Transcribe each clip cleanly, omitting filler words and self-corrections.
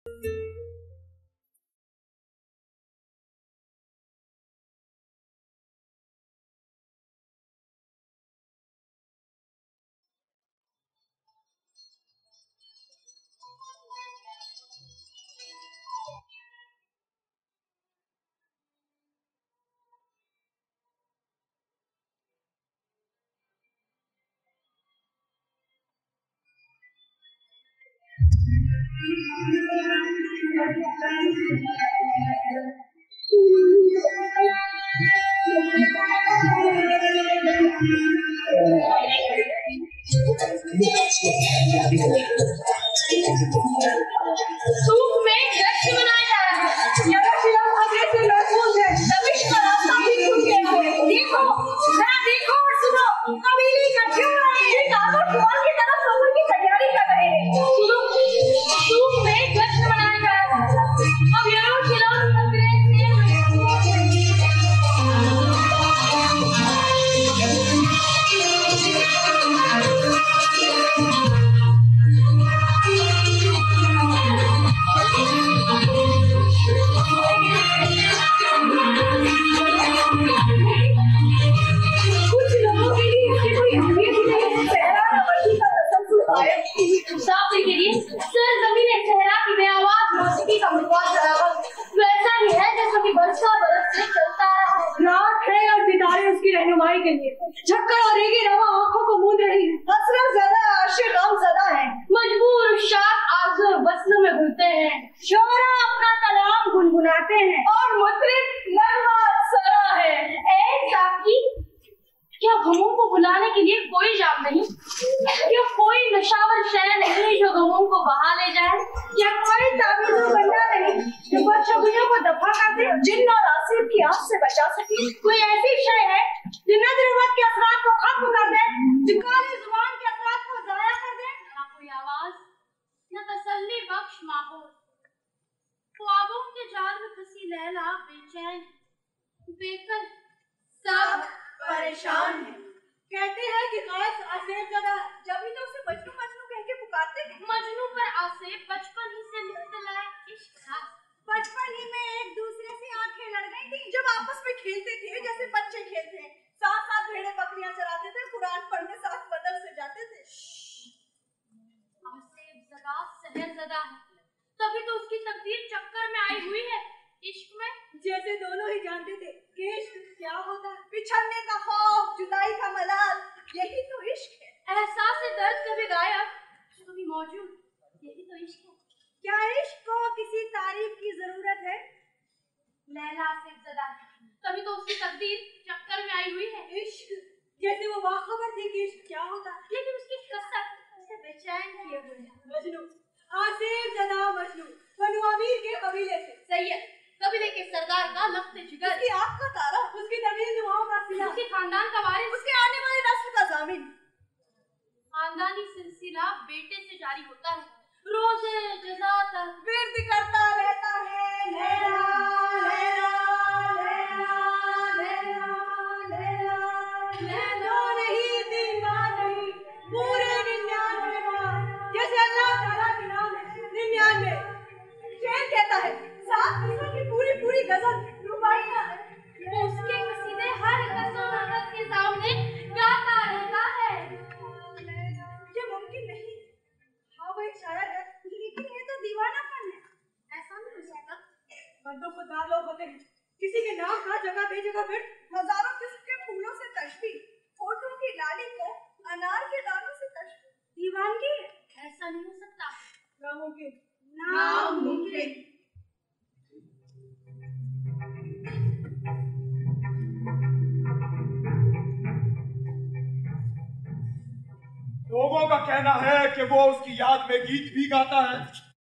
लोगों का कहना है कि वो उसकी याद में गीत भी गाता है,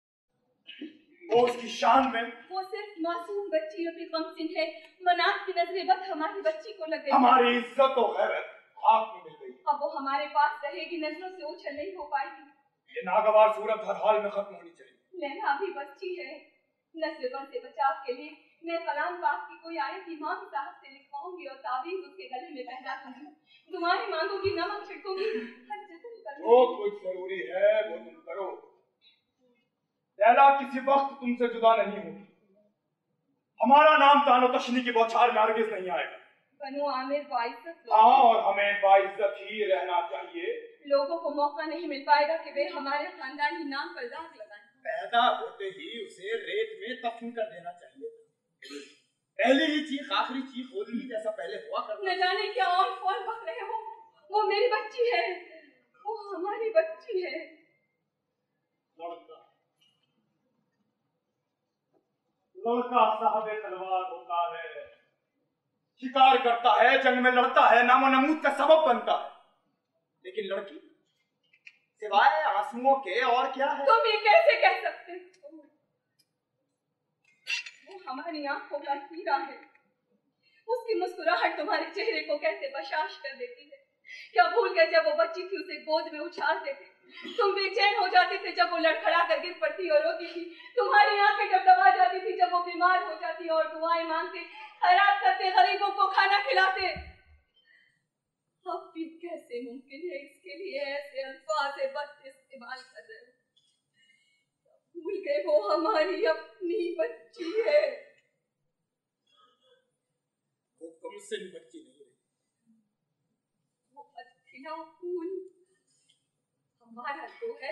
वो उसकी शान में। वो सिर्फ मासूम बच्ची गमसिन है, मनात की नजरें बस हमारी बच्ची को लग गई। हमारी इज्जत और गैरत खाक में मिल गई। अब वो हमारे पास रहेगी, नजरों से ओझल नहीं हो पाएगी। ये नागवार सूरत हर हाल में खत्म होनी चाहिए। लैला अभी बच्ची है, नस्ल से बचाव के लिए मैं कलाम पाक की कोई आयत इमाम साहब से लिखवाऊंगी और ताबीज उसके गले में पहना दूंगी, दुआएं मांगूंगी, नमक छिड़कूंगी। जो कुछ जरूरी है वो तुम करो। लैला किसी वक्त तुमसे जुदा नहीं हो। हमारा नाम तानो तशनी की बौछार में हरगिज नहीं आएगा। बनु आमिर बाइज्जत हाँ, और हमें बाइज्जत ही रहना चाहिए। लोगों को मौका नहीं मिल पाएगा कि वे हमारे खानदानी नाम पर दाग लगाएं। पैदा होते ही उसे रेत में दफन कर देना चाहिए। पहली ही चीख आखिरी चीख होती जैसा पहले हुआ करता। न जाने क्या और कौन बक रहे हो। वो मेरी बच्ची है, वो हमारी बच्ची है। लड़का साहब तलवार होता है, शिकार करता है, जंग में लड़ता है, नामो नमूद का सबब बनता है। लेकिन लड़की सिवाय आंसुओं के और क्या है? तुम ये कैसे कह सकते हो? वो हमारी आंखों का हीरा है। उसकी मुस्कुराहट तुम्हारे चेहरे को कैसे बशाश कर देती है। क्या भूल गए जब वो बच्ची थी उसे गोद में उछालते थे? तुम बेचैन हो जाते थे जब वो लड़खड़ा कर गिर पड़ती और रोती थी। तुम्हारी आंखें डबडबा जाती थी जब वो बीमार हो जाती और दुआएं मांगते, खैरात करते, गरीबों को खाना खिलाते। अब भी कैसे मुमकिन है इसके लिए ऐसे अल्फाज बद इस्तेमाल कर रहे हो? भूल गए वो हमारी अपनी बच्ची है। वो कम से भी बच्ची नहीं रही। वो अधखिला फूल हमारा तो है,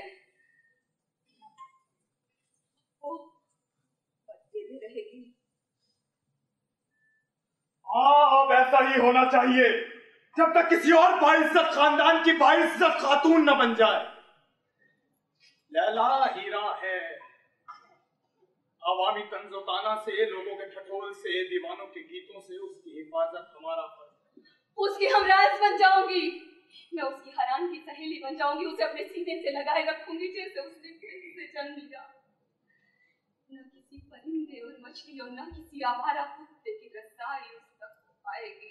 वो बच्ची भी रहेगी। अब ऐसा ही होना चाहिए जब तक किसी और बाइज्जत खानदान की बाइज्जत खातून न बन जाए। लैला हीरा है। अवामी तंजोताना से, लोगों के ठठोल से, दीवानों के गीतों से उसकी हिफाजत हमारा फर्ज है। उसकी हमराज बन जाऊंगी मैं, उसकी हराम की सहेली बन जाऊंगी। उसे अपने सीने से लगाए रखूंगी जैसे उसने कैसे जन्म लिया। न किसी परिंदे और मछली और न किसी आवारा कुत्ते की रसाई उस तक पाएगी।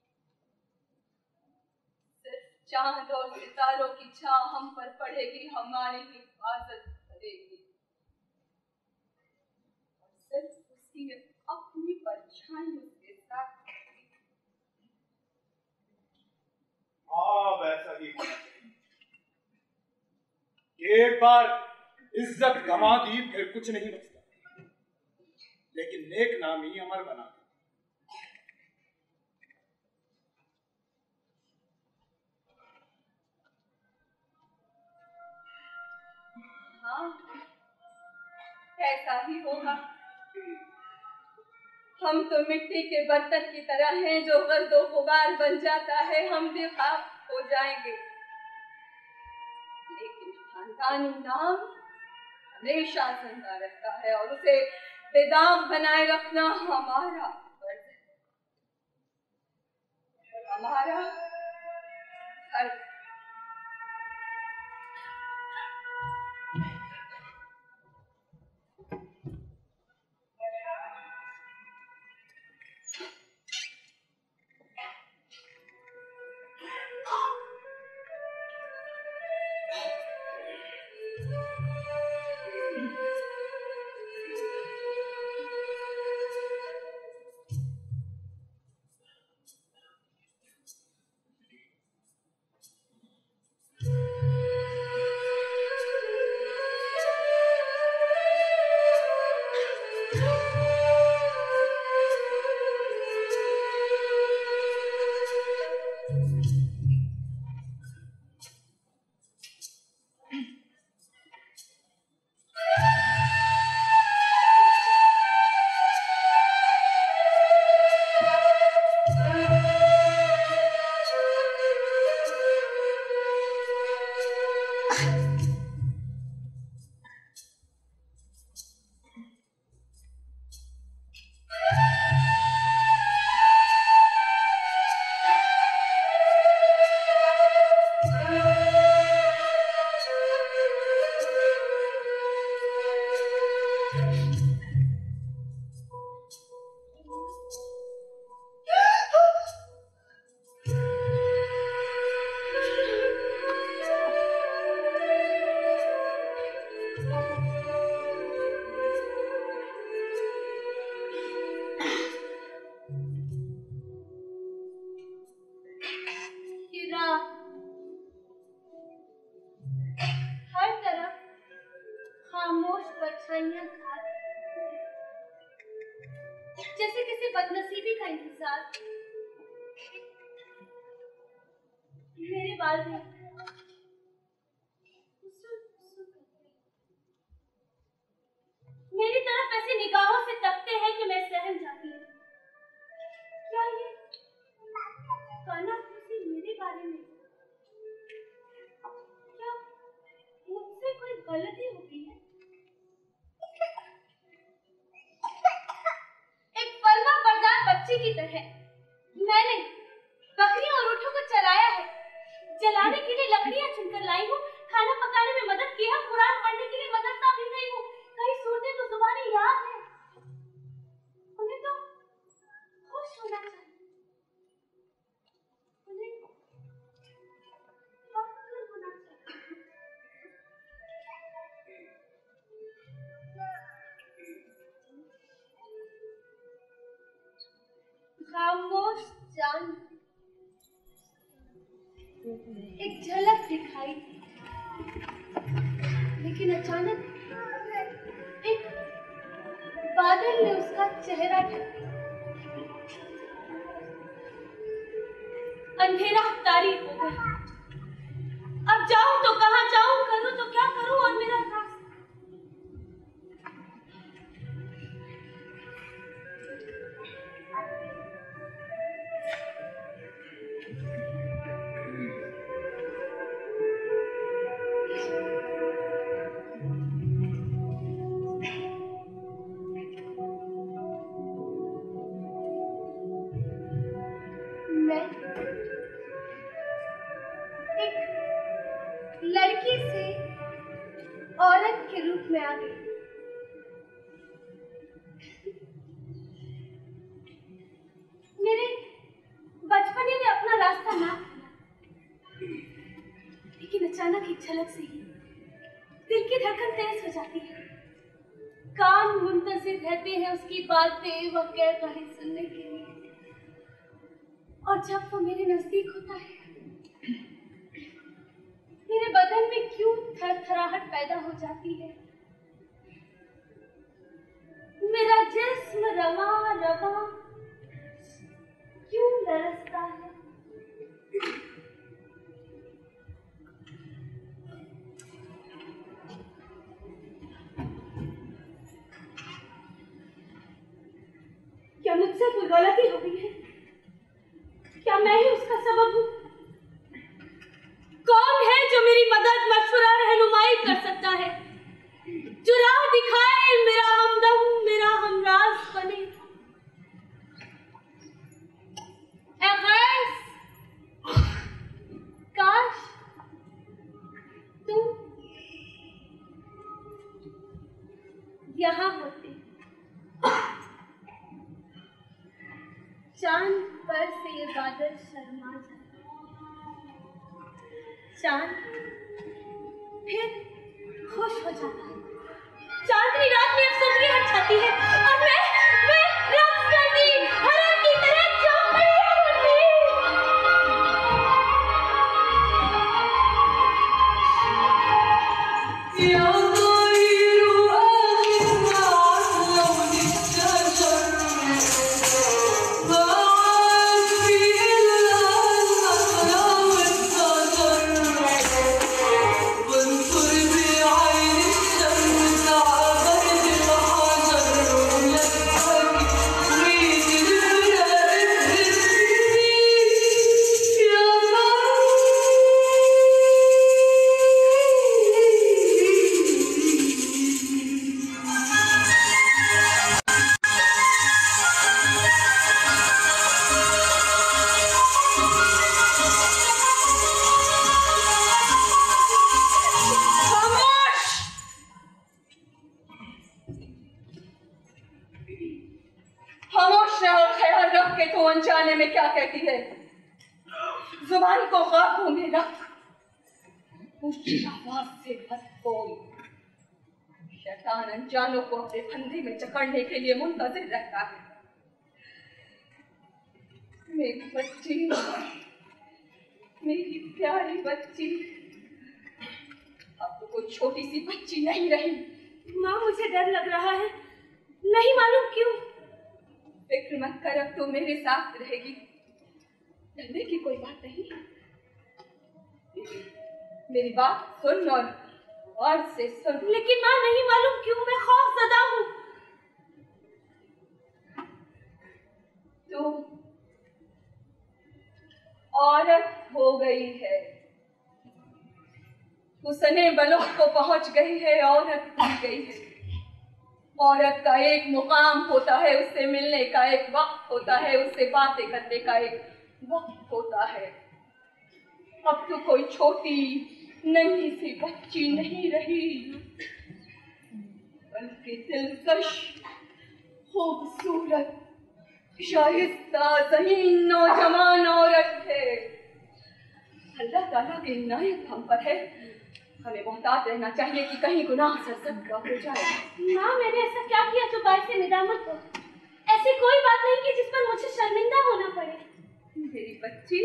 सिर्फ चांद और सितारों की छां हम पर पड़ेगी, हमारी हिफाजत करेगी। और सिर्फ उसकी अपनी परछाई उसके साथ। अब ऐसा ही होना चाहिए। एक बार इज्जत गंवा दी फिर कुछ नहीं बचता, लेकिन नेक नामी अमर बना। हाँ, ऐसा ही होगा। हम तो मिट्टी के बर्तन की तरह हैं जो गर्दो गुबार बन जाता है, हम भी खाक हो जाएंगे। लेकिन खानदानी नाम हमेशा जिंदा रहता है और उसे बेदाग बनाए रखना हमारा फर्ज है, हमारा फर्ज। कहानियां खा जैसे किसी बदनसीबी का इंतजार। मेरे वालिद मेरी तरफ ऐसी निगाहों से तकते हैं कि मैं सहम जाती हूँ। क्या ये कानाफूसी मेरे बारे में? क्या मुझसे कोई गलती हो गई है? एक फर्मा बरदार बच्ची की तरह मैंने बकरियों और ऊँटों को चराया है। जलाने के लिए लकड़ियाँ चुनकर लाई हूँ, खाना पकाने में मदद की है, कुरान पढ़ने के लिए मदरसा भी गई हूँ। कई सूरतें तो जुबानी याद है। उन्हें तो खुश होना चाहिए, उन्हें फख्र होना चाहिए। खामोश जान एक झलक दिखाई थी, लेकिन अचानक एक बादल ने उसका चेहरा ढक दिया। अंधेरा तारीख हो गया। अब जाऊं तो कहां जाऊं, करूं तो क्या करूं, और मेरा रास्ता लड़की से औरत के रूप में आ गई। मेरे बचपने ने अपना रास्ता नाप लिया, लेकिन अचानक एक झलक से ही दिल की धड़कन तेज हो जाती है। कान मुंतज़िर रहते हैं उसकी बातें व कह-कहे सुनने के लिए, और जब वो मेरे नजदीक होता है मेरे बदन में क्यों थरथराहट पैदा हो जाती है। मेरा जिस्म रवां रवां क्यों लरसता है। क्या मुझसे कोई गलती हो गई है? क्या मैं ही उसका सबब हूँ? कौन है जो मेरी मदद, मशवरा, रहनुमाई कर सकता है, जो राह दिखाए, मेरा हमदम, मेरा हमराज बने? ऐ गैस, काश तुम यहाँ होते। चांद पर से ये बादल शर्मा जाते, चांद फिर खुश हो जाता है। चांदनी रात में अफसरगी हट जाती है और मैं रक्स करती, हरम की तरह चौंकती होती। अनजाने में क्या कहती है, जुबान को काबू में रख, ऊंची आवाज से मत बोल। शैतान अनजानों को अपने फंदे में जकड़ने के लिए मुंतजिर रहता है। मेरी बच्ची, मेरी प्यारी बच्ची, अब तो कोई छोटी सी बच्ची नहीं रही, माँ मुझे डर लग रहा है, नहीं मालूम क्यों। फिक्र मत कर, अब तू मेरे साथ रहेगी, डरने की कोई बात नहीं। मेरी बात सुन और गौर से सुन। लेकिन माँ नहीं मालूम क्यों मैं खौफज़दा हूँ। तू औरत हो गई है, उसने बलुग़ को पहुंच गई है, औरत हो गई है। औरत का एक मुकाम होता है, उससे मिलने का एक वक्त होता है, उससे बातें करने का एक वक्त होता है। अब तो कोई छोटी नन्ही सी बच्ची नहीं रही, बल्कि दिलकश, खूबसूरत, शाइस्ता, ज़हीन, नौजवान औरत है। अल्लाह ताला की इनायत हम पर है, हमें मोहतात रहना चाहिए कि कहीं गुनाह सरजद का हो जाए। माँ मैंने ऐसा क्या किया जो बाइस निदामत हो? ऐसी कोई बात नहीं की जिस पर मुझे शर्मिंदा होना पड़े। मेरी बच्ची,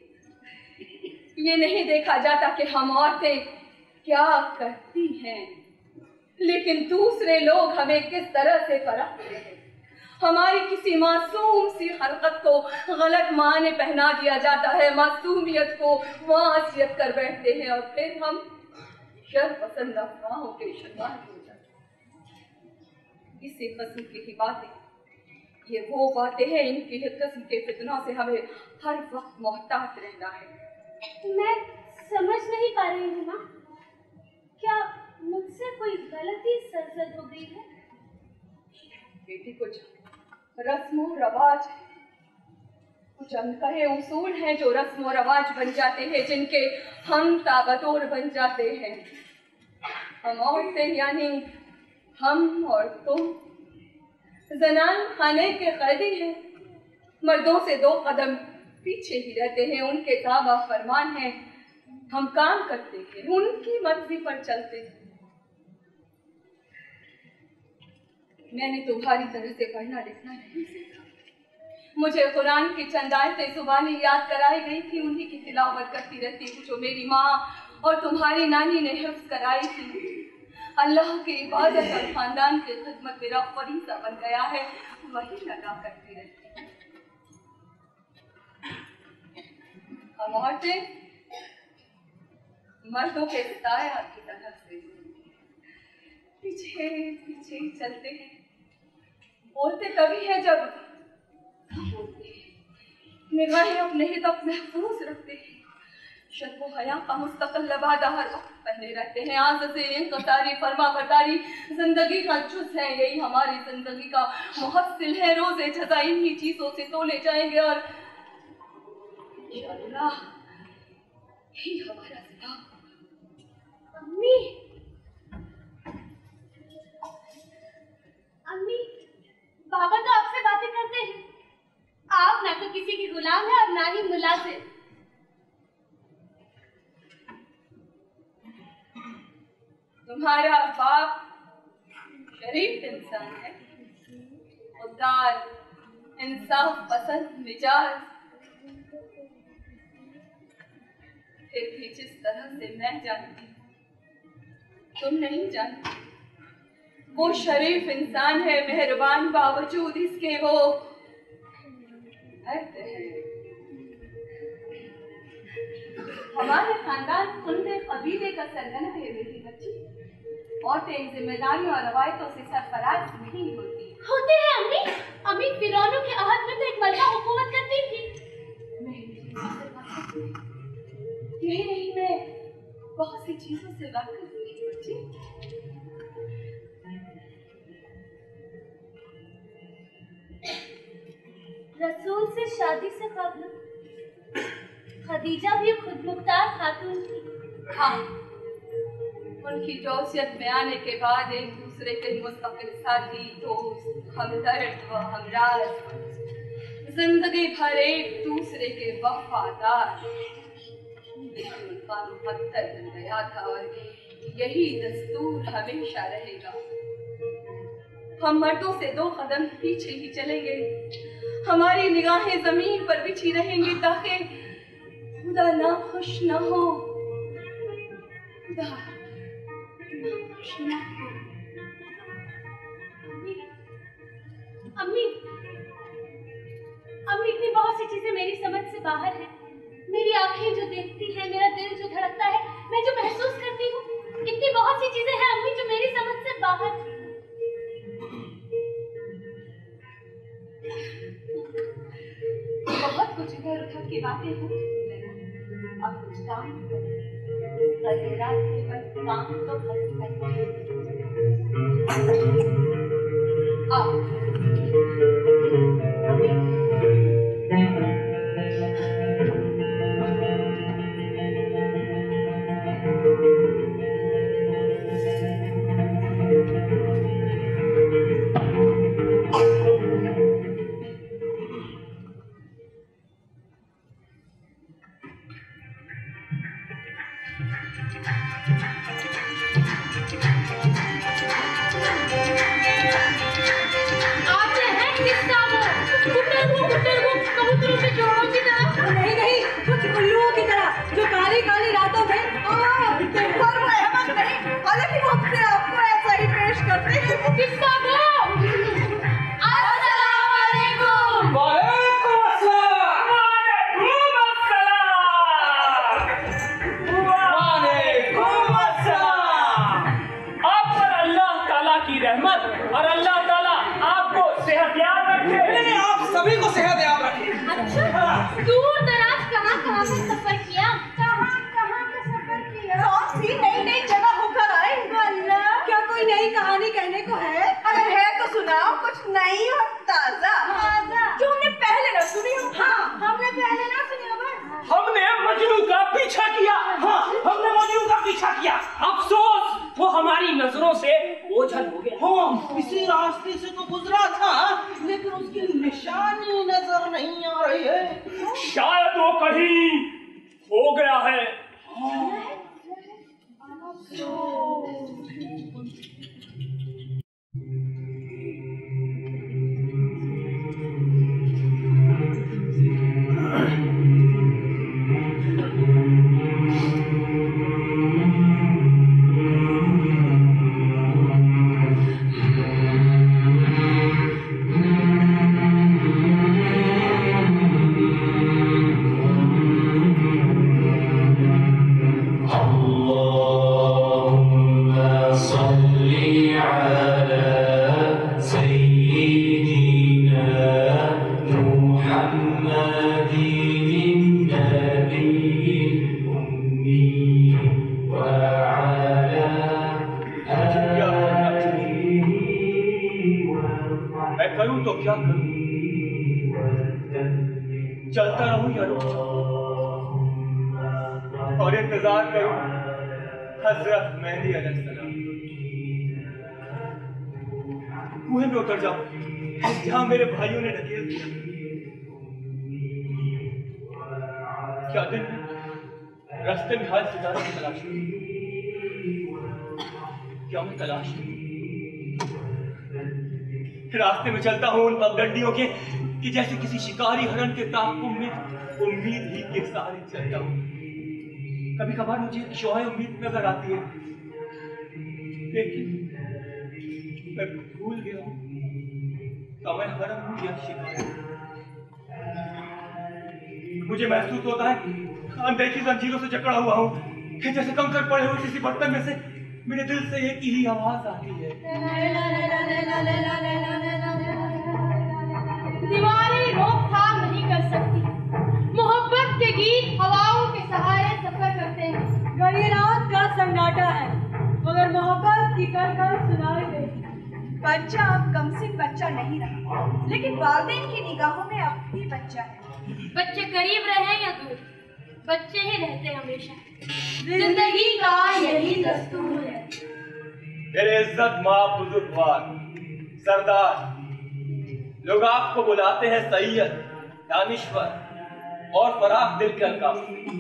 ये नहीं देखा जाता कि हम औरतें क्या करती हैं, लेकिन दूसरे लोग हमें किस तरह से परखते हैं। हमारी किसी मासूम सी हरकत को गलत माने पहना दिया जाता है, मासूमियत को मुआसियत कर बैठते हैं और फिर हम शर्पसंद अफवाहों के शिकार हो जाते हैं। इसी किस्म की ही बातें, ये वो बातें हैं, इनकी किस्म के फितनों से हमें हर वक्त मोहतात रहना है। मैं समझ नहीं पा रही हूँ माँ, क्या मुझसे कोई गलती सरजद हो गई है? बेटी, कुछ रस्म रवाज है, कुछ अनकहे उसूल हैं जो रस्म रवाज बन जाते हैं, जिनके हम ताबतोर बन जाते हैं। हम औरतें यानी हम और तुम जनान खाने के कैदी हैं, मर्दों से 2 कदम पीछे ही रहते हैं, उनके ताबा फरमान है, हम काम करते हैं, उनकी मर्जी पर चलते हैं। मैंने तुम्हारी तरह से पढ़ना लिखना नहीं सीखा, मुझे कुरान की चंद आयतें जुबानी याद कराई गई थी, उन्हीं की तिलावत करती रहती हूँ जो मेरी माँ और तुम्हारी नानी ने हिफ्ज़ कराई थी। अल्लाह की इबादत और खानदान की खिदमत मेरा फरीज़ा बन गया है, वही लगा करती रहती हूँ। हम औरतें मर्दों के साया की तरह से पीछे पीछे चलते हैं, बोलते तभी है जब बोलते हैं, निगाहें अपने ही तक महफूज रखते हैं, शर्म हया का मुस्तकिल लबादा हर वक्त पहने रहते हैं, आज़ से इंक़तारी फरमा बरदारी जिंदगी का जुज़ है, यही हमारी जिंदगी का मुहस्सिल है, रोज़े जज़ा इन्हीं चीज़ों से तोले जाएंगे और इंशाअल्लाह यही हमारा ज़िला। अम्मी, अम्मी, बाबा तो आपसे बातें करते हैं, आप ना तो किसी की गुलाम है और ना ही मुला से। तुम्हारा बाप शरीफ इंसान है, खुददार, इंसाफ पसंद मिजाज, फिर भी जिस तरह से मैं जानती तुम नहीं जानती, वो शरीफ इंसान है, मेहरबान, बावजूद इसके वो अर्थ है। हमारे खानदान खुंदे कबीले का सरगना है मेरी बच्ची, औरतें इन जिम्मेदारियों और रवायतों से सरफराज नहीं होती। होते हैं अम्मी, अम्मी फिरौनों के अहद में तो एक मर्दा हुकूमत करती थी। यही नहीं, मैं बहुत सी चीजों से वाकिफ हुई बच्ची। रसूल से शादी से कबल खदीजा भी खुद मुख्तार खातून थी। हाँ, उनकी जोशियत में आने के बाद एक दूसरे के मुस्तकिल साथी, दोस्त, हमदर्द व हमराज, जिंदगी भर एक दूसरे के वफादार। लेकिन उनका मुकद्दर बन गया था और यही दस्तूर हमेशा रहेगा। हम मर्दों से 2 कदम पीछे ही चलेंगे, हमारी निगाहें जमीन पर बिछी रहेंगी ताकि खुदा नाखुश न हो, खुदा नाखुश न हो। अम्मी, अम्मी इतनी बहुत सी चीजें मेरी समझ से बाहर है। मेरी आंखें जो देखती है, मेरा दिल जो धड़कता है, मैं जो महसूस करती हूँ, इतनी बहुत सी चीजें हैं अम्मी जो मेरी समझ से बाहर है। बहुत कुछ इधर उधर की बातें हो अब कुछ काम काम तो चलता रहूं या रुक और इंतजार करूं हजरत मेहदी अलैहिस्सलाम कुएं में उतर जाऊं जहां मेरे भाइयों ने ढकेल दिया। क्या दिन रास्ते में हाल सितारे की तलाश में, क्या मैं तलाश में रास्ते में चलता हूं उन पगडंडियों के कि जैसे किसी शिकारी हरण के ताक़ुब में उम्मीद ही के सहारे चलता हूं। कभी कभार मुझे एक शौह उम्मीद नजर आती है, लेकिन मैं भूल गया हूं तो मैं हरम हूं या शिकारी। मुझे महसूस होता है अनदेखी जंजीरों से जकड़ा हुआ हूं कि जैसे कंकड़ पड़े हुए किसी बर्तन में से मेरे दिल से एक ही आवाज आती है। दीवारें रोकथाम नहीं कर सकती, मोहब्बत के गीत हवाओं के सहारे सफर करते हैं। गली रात का सन्नाटा है मगर मोहब्बत की कर सुनाई देती। बच्चा अब कमसिन बच्चा नहीं रहा, लेकिन वालिदैन की निगाहों में अब भी बच्चा है। बच्चे करीब रहे या दूर, बच्चे ही रहते हमेशा। जिंदगी का यही दस्तूर है। मेरे इज्जत मां बुजुर्गवार सरदार लोग आपको बुलाते हैं सैयद, दानिश्वर और फराख दिल के अल्काफ।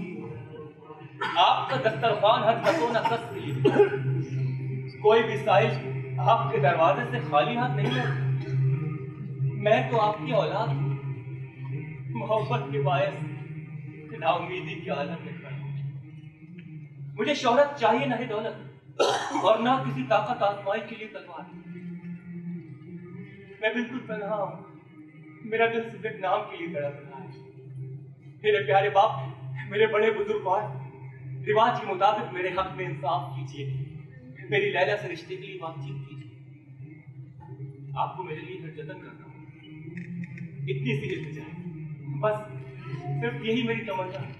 आपका दस्तरखान हर कसो न कस के लिए कोई भी साइज आपके दरवाजे से खाली हाथ नहीं है। मैं तो आपकी औलाद मोहब्बत के बायस नाउमीदी के आलम में खड़ा हूं। मुझे शोहरत चाहिए ना ही दौलत और ना किसी ताकत आजमाई के लिए तलवार। मैं बिल्कुल तन्हा हूँ। मेरा दिल सिर्फ एक नाम के लिए तड़प रहा है। मेरे प्यारे बाप, मेरे बड़े बुजुर्गवार, रिवाज के मुताबिक मेरे हक में इंसाफ कीजिए। मेरी लैला से रिश्ते के लिए बातचीत कीजिए। आपको मेरे लिए हर जतन करना होगा। इतनी सी इल्तिजा है, बस सिर्फ यही मेरी तमन्ना है।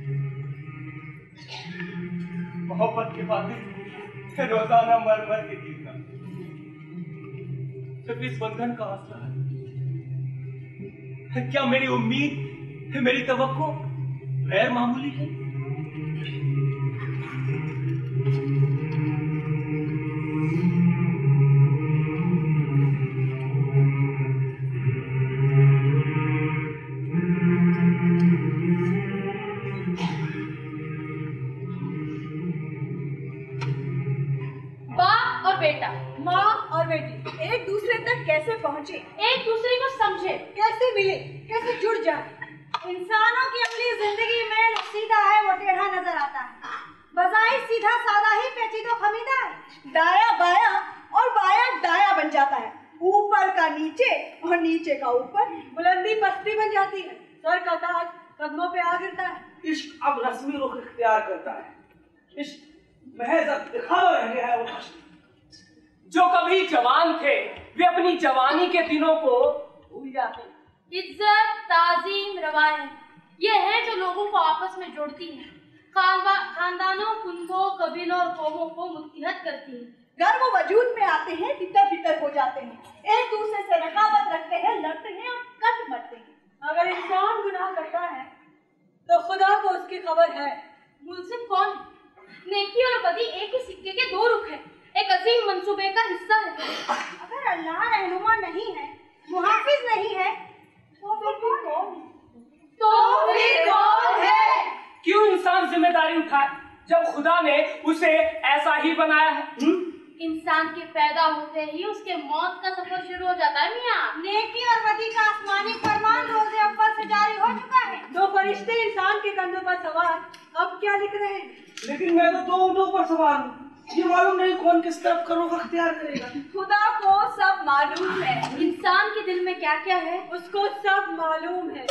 मोहब्बत के बातें रोजाना मर मर के जीतना सिर्फ इस बंधन का आसरा है। क्या मेरी उम्मीद, मेरी तवक्को गैर मामूली है? बाप और बेटा, माँ और बेटी एक दूसरे तक कैसे पहुँचे, एक दूसरे को समझे, कैसे मिले, कैसे जुड़ जाए। इंसानों की अगली जिंदगी में जो सीधा है वो टेढ़ा नजर आता है। बजाय सीधा सादा ही पेचीदा खमीदा है। दाया बाया और बाया दाया बन जाता है, ऊपर का नीचे और नीचे का ऊपर, बुलंदी पस्ती बन जाती है, सर का ताज कदमों पे आ गिरता है। इश्क अब रस्मी रुख इख्तियार करता है। इश्क महज अब दिखावा रह गया है। वो जो कभी जवान थे वे अपनी जवानी के दिनों को भूल जाते हैं। इज्जत, ताजीम, रवायत ये हैं जो लोगों को आपस में जोड़ती हैं, खानदानों, कुंबों, कबीलों और कौमों को मुत्तहद करती हैं। घर वो वजूद में आते हैं, तितर बितर हो जाते हैं, एक दूसरे से रकावत रखते हैं, लड़ते हैं और कट मरते हैं। अगर इंसान गुनाह करता है तो खुदा को उसकी खबर है। मुल्जिम कौन है? नेकी और बदी एक ही सिक्के के दो रुख हैं, एक अजीम मंसूबे का हिस्सा है। अगर अल्लाह रहनुमा नहीं है, मुहाफिज नहीं है, तो फिर कौन है? क्यों इंसान जिम्मेदारी उठाए जब खुदा ने उसे ऐसा ही बनाया है? इंसान के पैदा होते ही उसके मौत का सफर शुरू हो जाता है मियाँ। नेकी और बदी का आसमानी फरमान रोज़े अव्वल से जारी हो चुका है। दो फरिश्ते इंसान के कंधों पर सवार अब क्या लिख रहे हैं? लेकिन मैं तो दो ऊँटों पर सवार हूँ, ये मालूम नहीं कौन किस तरफ का रुख अख्तियार करेगा। खुदा को सब मालूम है, इंसान के दिल में क्या क्या है उसको सब मालूम है।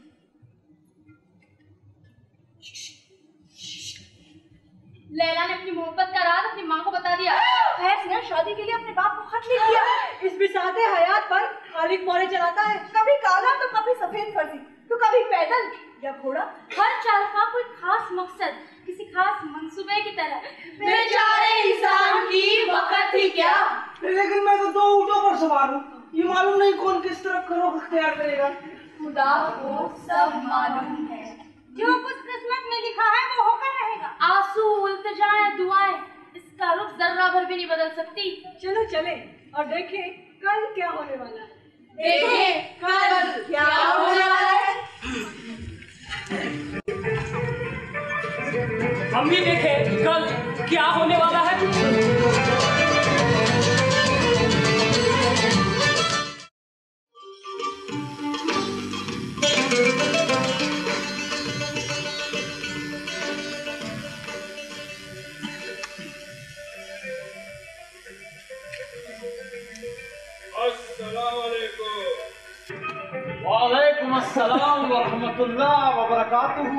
लैला ने अपनी मोहब्बत का राज अपनी माँ को बता दिया। फैज ने शादी के लिए अपने बाप को खत लिख दिया। इस बिसाते हयात पर खालिक मोरे चलाता है, कभी काला तो कभी सफेद फर्जी, तो कभी पैदल या घोड़ा। हर चालका कोई खास मकसद, किसी खास मंसूबे की तरह। बेचारे इंसान की वक़्त ही क्या। लेकिन मैं तो दो ऊँटों पर सवार हूँ, ये मालूम नहीं कौन किस तरफ का रुख अख्तियार करेगा। खुदा को सब मालूम है, जो कुछ किस्मत में लिखा है वो होकर रहेगा। आंसू, इल्तिजाएं, दुआएं इसका रुख जर्रा भर भी नहीं बदल सकती। चलो चले और देखें कल क्या होने वाला है। देखें कल क्या होने वाला है। हम भी देखें कल क्या होने वाला है। वालेकुम अस्सलाम व रहमतुल्लाह व बरकातुहू।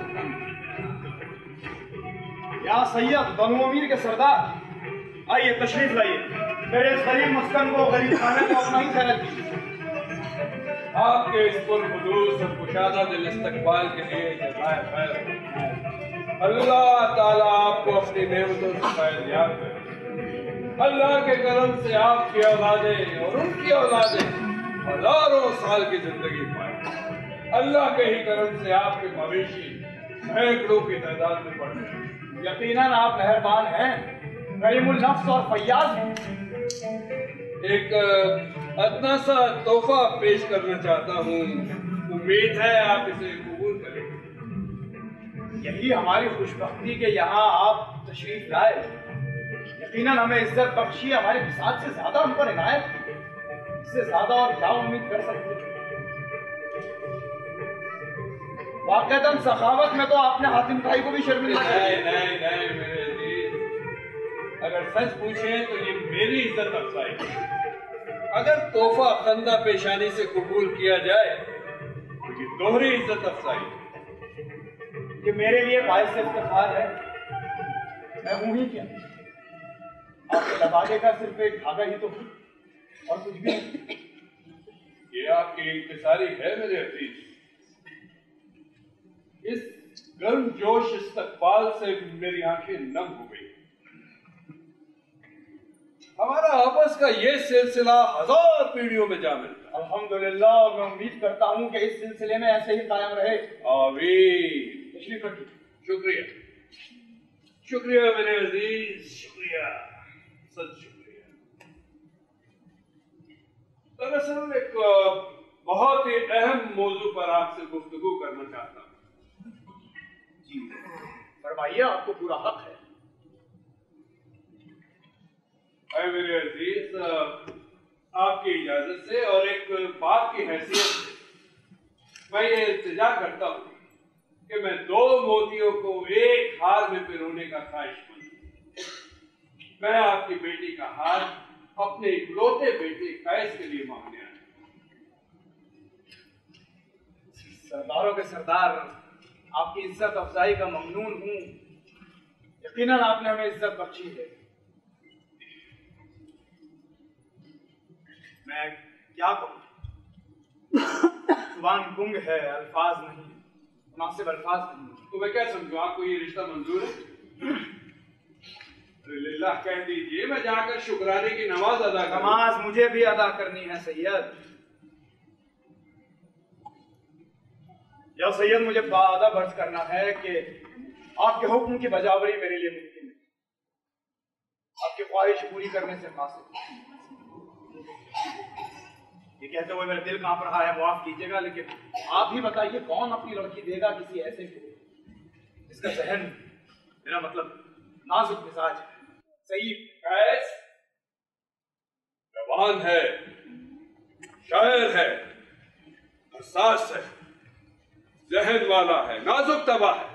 या सैयद बनु अमीर के सरदार, आइए तशरीफ लाइए। मेरे इस गरीब मस्कन को, गरीब खाने को अपना ही खैर कीजिए। आपके इस पुरखुलूस और कुशादा दिल इस्तकबाल के लिए जज़ाए खैर। अल्लाह ताला आपको अपनी नेमतों से फैज़याब करे। अल्लाह के करम से आपकी औलादें और उनकी औलादें हजारों साल की जिंदगी पाए। अल्लाह के ही करम से आपके मवेशी सैकड़ों की तादाद में बढ़ गए। यकीनन आप मेहरबान हैं, करीमुल नफ्स और फैयाज हैं। एक अदना सा तोहफा पेश करना चाहता हूँ, उम्मीद है आप इसे कबूल करेंगे। यही हमारी खुशबख्ती के यहाँ आप तशरीफ लाए। यकीनन हमें इज्जत बख्शी, हमारे विसात से ज्यादा हम पर इनायत की। इससे ज्यादा और क्या उम्मीद कर सकते हैं? वाक़ईतन सखावत में तो आपने हातिम भाई को भी शर्मिंदा किया। नहीं मेरे अजीज, अगर सच पूछें तो ये मेरी इज्जत अफजाई है। अगर तोहफा खंदा पेशानी से कबूल किया जाए तो ये दोहरी इज्जत अफजाई है। ये मेरे लिए बायस इफ्तिखार है। मैं हूं ही क्या, आपके लबादे का सिर्फ एक धागा ही तो हूं और कुछ भी नहीं। ये आपकी इंतजारी है मेरे अजीज। इस गर्म जोश इस्तकबाल से मेरी आंखें नम हो गई। हमारा आपस का ये सिलसिला 1000 पीढ़ियों में जा मिलता। अल्हम्दुलिल्लाह, और मैं उम्मीद करता हूं कि इस सिलसिले में ऐसे ही कायम रहे। आमीन। तशरीफ रखिए। शुक्रिया, शुक्रिया मेरे अजीज, शुक्रिया, सच शुक्रिया। दरअसल एक बहुत ही अहम मौजू पर आपसे गुफ्तगू करना चाहता हूँ। जी फरमाइए, आपको पूरा हक है। मेरे अजीज, आपकी इजाजत से और एक बात की हैसियत से मैं ये इल्तिजा करता हूँ कि मैं 2 मोतियों को एक हार में पिरोने का ख्वाहिशमंद हूँ। मैं आपकी बेटी का हार अपने इकलौते बेटे कैस के लिए मांगने आया। सरदारों के सरदार, आपकी इज्जत अफजाई का ममनून हूँ। यकीनन आपने हमें इज्जत बख्शी है। मैं क्या कहूँ, जुबान गुंग है, अल्फाज नहीं, मुनासिब अल्फाज नहीं। तो मैं क्या समझूं, आपको ये रिश्ता मंजूर है? अरे लिल्लाह कह दीजिए, मैं जाकर शुक्राने की नमाज अदा करूं। नमाज मुझे भी अदा करनी है सैयद। या सैयद, मुझे वादा बर्ज करना है कि आपके हुक्म की बजावरी मेरे लिए मुमकिन है। आपकी ख्वाहिश पूरी करने से हासिल। ये कहते हुए मेरा दिल कांप रहा है, माफ कीजिएगा, लेकिन आप ही बताइए, कौन अपनी लड़की देगा किसी ऐसे को जिसका जहन, मेरा मतलब नाजुक मिजाज है, सही कैस जवान है, शायर है, हसास है, जहन वाला है, नाजुक तबा है।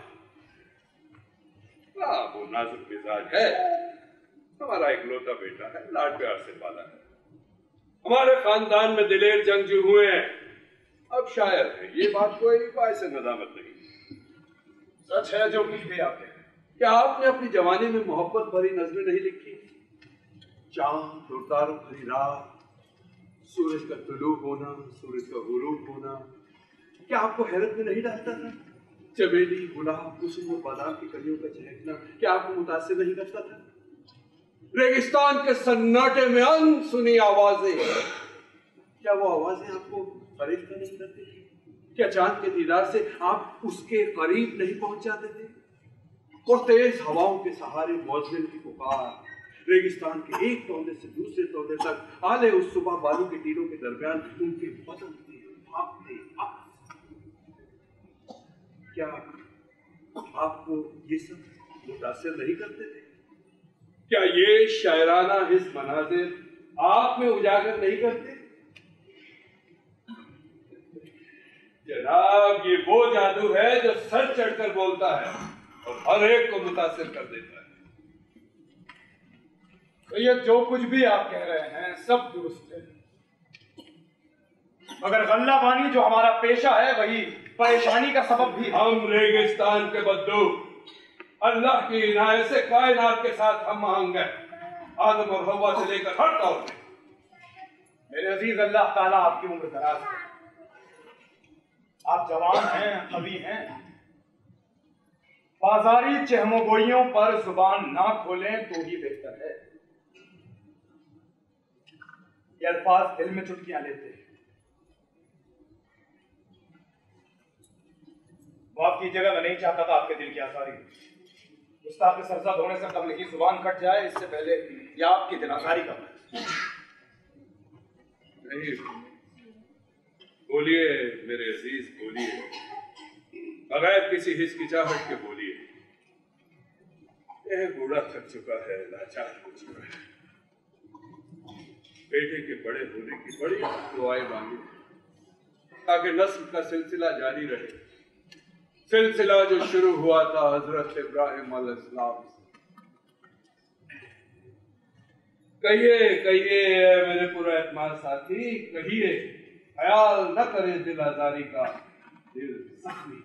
वो नाजुक मिजाज है, हमारा इकलौता बेटा है, लाड प्यार से पाला है। हमारे खानदान में दिलेर जंगजू हुए हैं, अब शायर है, ये बात कोई बायस नदामत नहीं। सच है जो कुछ भी आप कह रहे हैं। क्या आपने अपनी जवानी में मोहब्बत भरी नज़में नहीं लिखी? चांद और तारों भरी रात, सूरज का तुलू होना, सूरज का गुरूब होना, क्या आपको हैरत में नहीं डालता था? चमेली, गुलाब, कुसुम और बादाम की कलियों का चहकना क्या आपको मुतासिर नहीं करता था? रेगिस्तान के सन्नाटे में अनसुनी आवाजें, क्या वो आवाजें आपको फरेफ्ता नहीं करती थी? क्या चांद के दीदार से आप उसके करीब नहीं पहुंच जाते थे? और तेज हवाओं के सहारे मौजमिन की पुकार, रेगिस्तान के एक तौले से दूसरे तौले तक आले उस सुबह बालू के टीलों के दरमियान उनके बदलते भागते क्या आपको ये सब मुतासिर नहीं करते थे? क्या ये शायराना हिस्स मनाजिर आप में उजागर नहीं करते? जनाब, ये वो जादू है जो सर चढ़कर बोलता है और हर एक को मुतासिर कर देता है। तो ये जो कुछ भी आप कह रहे हैं सब दुरुस्त है, मगर गल्ला बानी जो हमारा पेशा है वही परेशानी का सबब भी। हम रेगिस्तान के बद्दू, अल्लाह की इनायत से कायनात के साथ हम आहंग हैं, आदम और हव्वा से लेकर हर तौर पे। मेरे अजीज, अल्लाह ताला आपकी उम्र दराज करे। आप जवान हैं, कवि हैं, बाजारी चहमोगोइयों पर जुबान ना खोलें तो ही बेहतर है। ये अल्फाज दिल में चुटकियां लेते हैं। माफ कीजिएगा, मैं नहीं चाहता था आपके दिल की आसारी गुस्ताख के सरसद होने से कबल की जुबान कट जाए, इससे पहले या आपकी दिल आसारी का नहीं। बोलिए मेरे अजीज, बोलिए, बगैर किसी हिचकिचाहट के बोलिए। यह बूढ़ा थक चुका है, लाचार हो चुका है, बेटे के बड़े होने की बड़ी दुआएं मांगी ताकि नस्ल का सिलसिला जारी रहे, सिलसिला जो शुरू हुआ था हजरत इब्राहिम अलैहिस्सलाम से। कहिए कहिए मेरे पूरा एतमाद साथी, कहिए। ख्याल न करे दिल आजारी का, दिल जख्मी।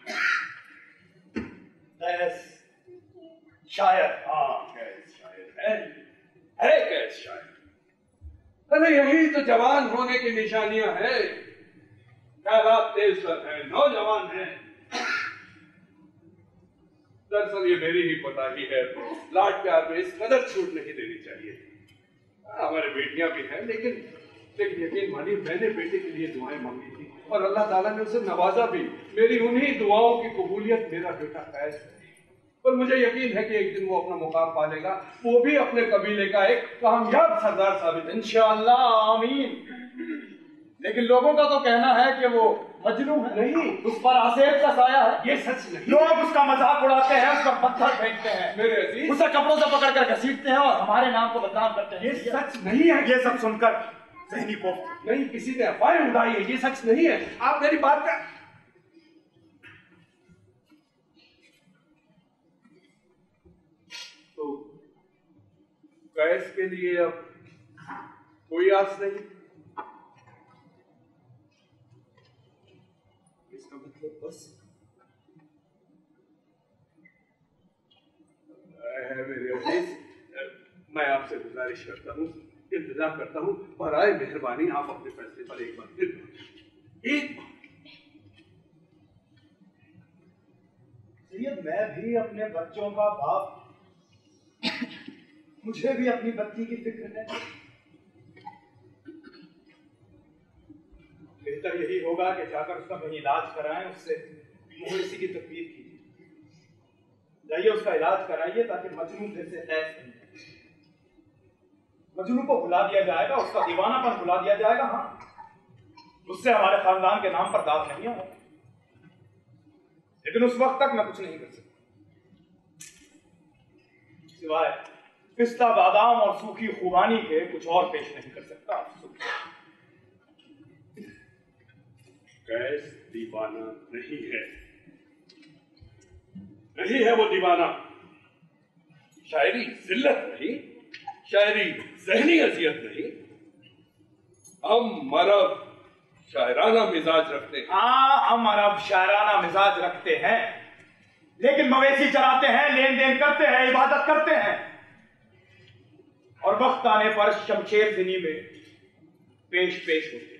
शायर, हाँ कैस शायर है कैस शायर। अरे यही तो जवान होने की निशानियां हैं। ख्यालात तेज सर है, नौजवान है। दरअसल ये मेरी ही कोताही है, लाड प्यार में इस कदर छूट नहीं देनी चाहिए। हमारे बेटियां भी हैं, लेकिन यकीन मानिए मैंने बेटे के लिए दुआएं मांगी थी और अल्लाह ताला ने उसे नवाजा भी। मेरी उन्हीं दुआओं की कबूलियत मेरा बेटा फैज है। पर मुझे यकीन है कि एक दिन वो अपना मुकाम पा लेगा, वो भी अपने कबीले का एक कामयाब सरदार साबित। इंशाअल्लाह, आमीन। लेकिन लोगों का तो कहना है कि वो मजनू है, नहीं उस पर आसेब का साया है। ये सच नहीं। लोग उसका मजाक उड़ाते हैं, उस पर पत्थर फेंकते हैं, मेरे अजीज, उसे कपड़ों से पकड़कर घसीटते हैं और हमारे नाम को बदनाम करते हैं। ये सच नहीं है। ये सब सुनकर ज़हनी कोफ्त नहीं, किसी ने अफवाहें उड़ाई है, ये सच नहीं है। आप मेरी बात का तो कैस के लिए अब कोई आस नहीं। इसका मतलब बस मेरे अजीज, मैं आपसे गुजारिश करता हूँ, इंतजार करता हूँ, बराए मेहरबानी आप अपने फैसले पर एक बार सैयद, मैं भी अपने बच्चों का बाप, मुझे भी अपनी बच्ची की फिक्र है। बेहतर यही होगा कि जाकर उसका कहीं इलाज कराएं, उससे मुहर्रिसी की तकलीफ कीजिए। जाइए उसका इलाज कराइए ताकि मजनू फिर से ऐश नहीं। मजनू को भुला दिया जाएगा, उसका दीवानापन भुला दिया जाएगा। हाँ, उससे हमारे खानदान के नाम पर दाग नहीं होगा, लेकिन उस वक्त तक मैं कुछ नहीं कर सकता सिवाय पिस्ता बादाम और सूखी खुबानी के कुछ और पेश नहीं कर सकता। कैस दीवाना नहीं है, नहीं है वो दीवाना। शायरी जिल्लत नहीं, शायरी ज़हनी अजियत नहीं। हम मरब शायराना मिजाज रखते हैं। हाँ, हम अरब शायराना मिजाज रखते हैं, लेकिन मवेशी चराते हैं, लेन देन करते हैं, इबादत करते हैं और वक्त आने पर शमशेर ज़िनी में पेश होते हैं।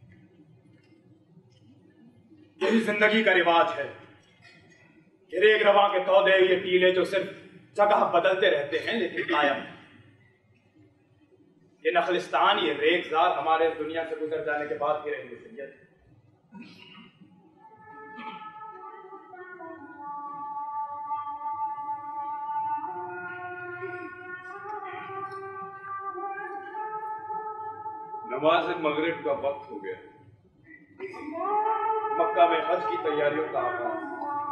यही जिंदगी का रिवाज है। ये रेग रवां के तौदे, ये टीले जो सिर्फ जगह बदलते रहते हैं लेकिन कायम है। ये नखलिस्तान, ये रेगजार हमारे इस दुनिया से गुजर जाने के बाद ही रहेंगे सैयद। नमाज मगरिब का वक्त हो गया। मक्का में हज की तैयारियों का आगाज।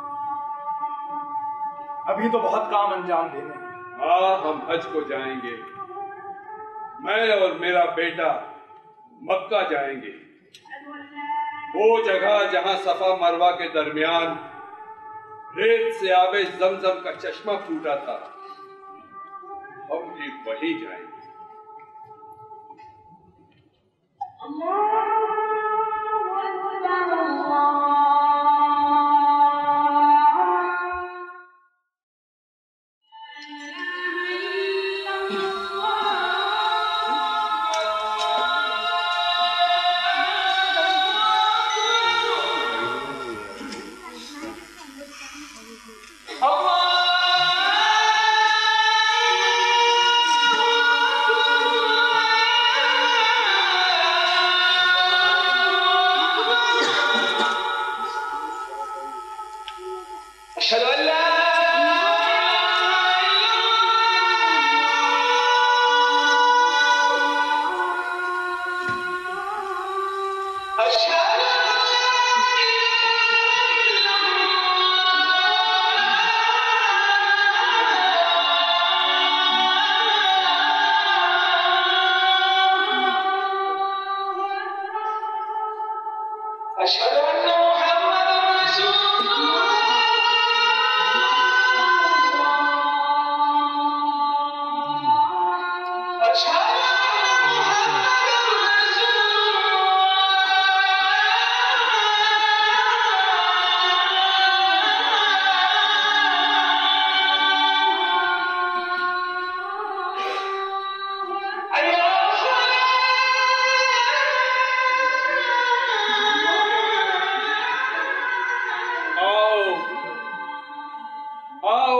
अभी तो बहुत काम अंजाम देने हैं। हाँ, हम हज को जाएंगे। मैं और मेरा बेटा मक्का जाएंगे, वो जगह जहां सफा मरवा के दरमियान रेत से आवे जमजम का चश्मा फूटा था, हम भी वहीं जाएंगे।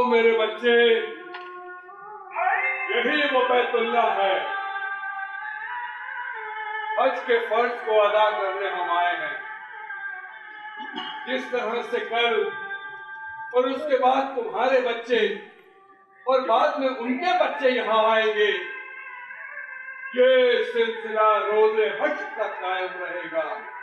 मेरे बच्चे, यही वो बैतुल्ला है। हज के फर्ज को अदा करने हम आए हैं। जिस तरह से कल और उसके बाद तुम्हारे बच्चे और बाद में उनके बच्चे यहाँ आएंगे, ये सिलसिला रोजे हज तक कायम रहेगा।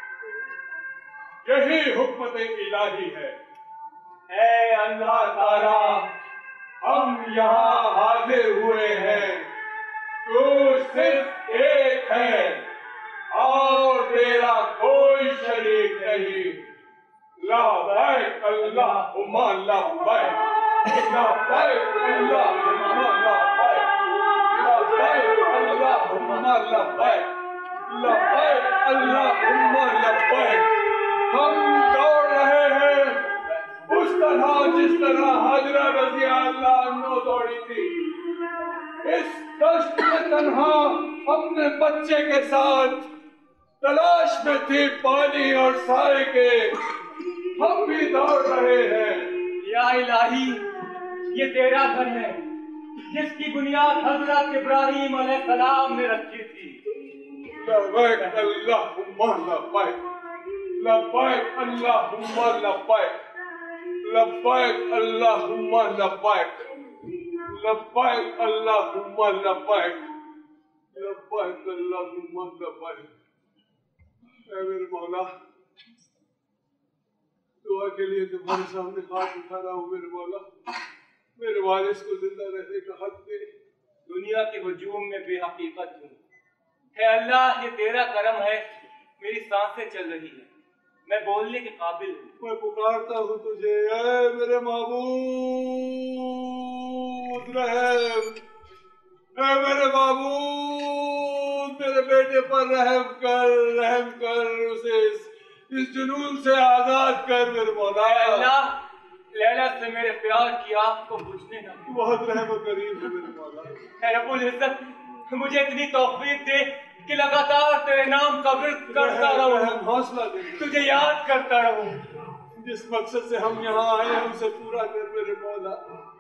यही हुक्मत इलाही है। ऐ अल्लाह ताला, हम यहाँ हाजिर हुए हैं, तू सिर्फ एक है और तेरा कोई शरीक नहीं। लब्बैक अल्लाहुम्मा लब्बैक, लब्बैक अल्लाहुम्मा लब्बैक, लब्बैक अल्लाहुम्मा लब्बैक, लब्बैक अल्लाहुम्मा लब्बैक। हम दौड़ रहे हैं उस तरह जिस तरह हाजरा रज़ी अल्लाह अन्हो दौड़ी थी। इस दश्त में तन्हा अपने बच्चे के साथ तलाश में थी पानी और साए के। हम भी दौड़ रहे हैं। या इलाही, ये तेरा घर है जिसकी बुनियाद हजरत इब्राहीम अलैहिस्सलाम ने रखी थी। लब्बैक अल्लाहुम्मा लब्बैक, लब्बैक अल्लाहुम्मा लब्बैक, लब्बैक अल्लाहुम्मा लब्बैक, लब्बैक अल्लाहुम्मा लब्बैक, लब्बैक अल्लाहुम्मा लब्बैक। ऐ मेरे मौला, दुआ के लिए तुम्हारे सामने हाथ उठा रहा हूँ। मेरे मौला, मेरे वारिस को जिंदा रहने का हक दे। दुनिया के हुजूम में बेहकीकत हूँ। है अल्लाह, ये तेरा करम है, मेरी सांसें चल रही है, मैं बोलने के काबिल हूँ। मैं पुकारता हूँ तुझे, ऐ मेरे महबूब रहम, ऐ मेरे महबूब, मेरे बेटे पर रहम कर, उसे इस जुनून से आजाद कर मेरे मौला। अल्लाह, लैला से मेरे प्यार की आग को बुझने ना दे। बहुत रहम करीम है मेरे मौला। है रब्बुल इज्जत, मुझे इतनी तौफीक दे कि लगातार तेरे नाम का विर्द करता रहूं, हौसला दे, तुझे याद करता रहूं। जिस मकसद से हम यहाँ आए हैं उसे पूरा कर मेरे मौला।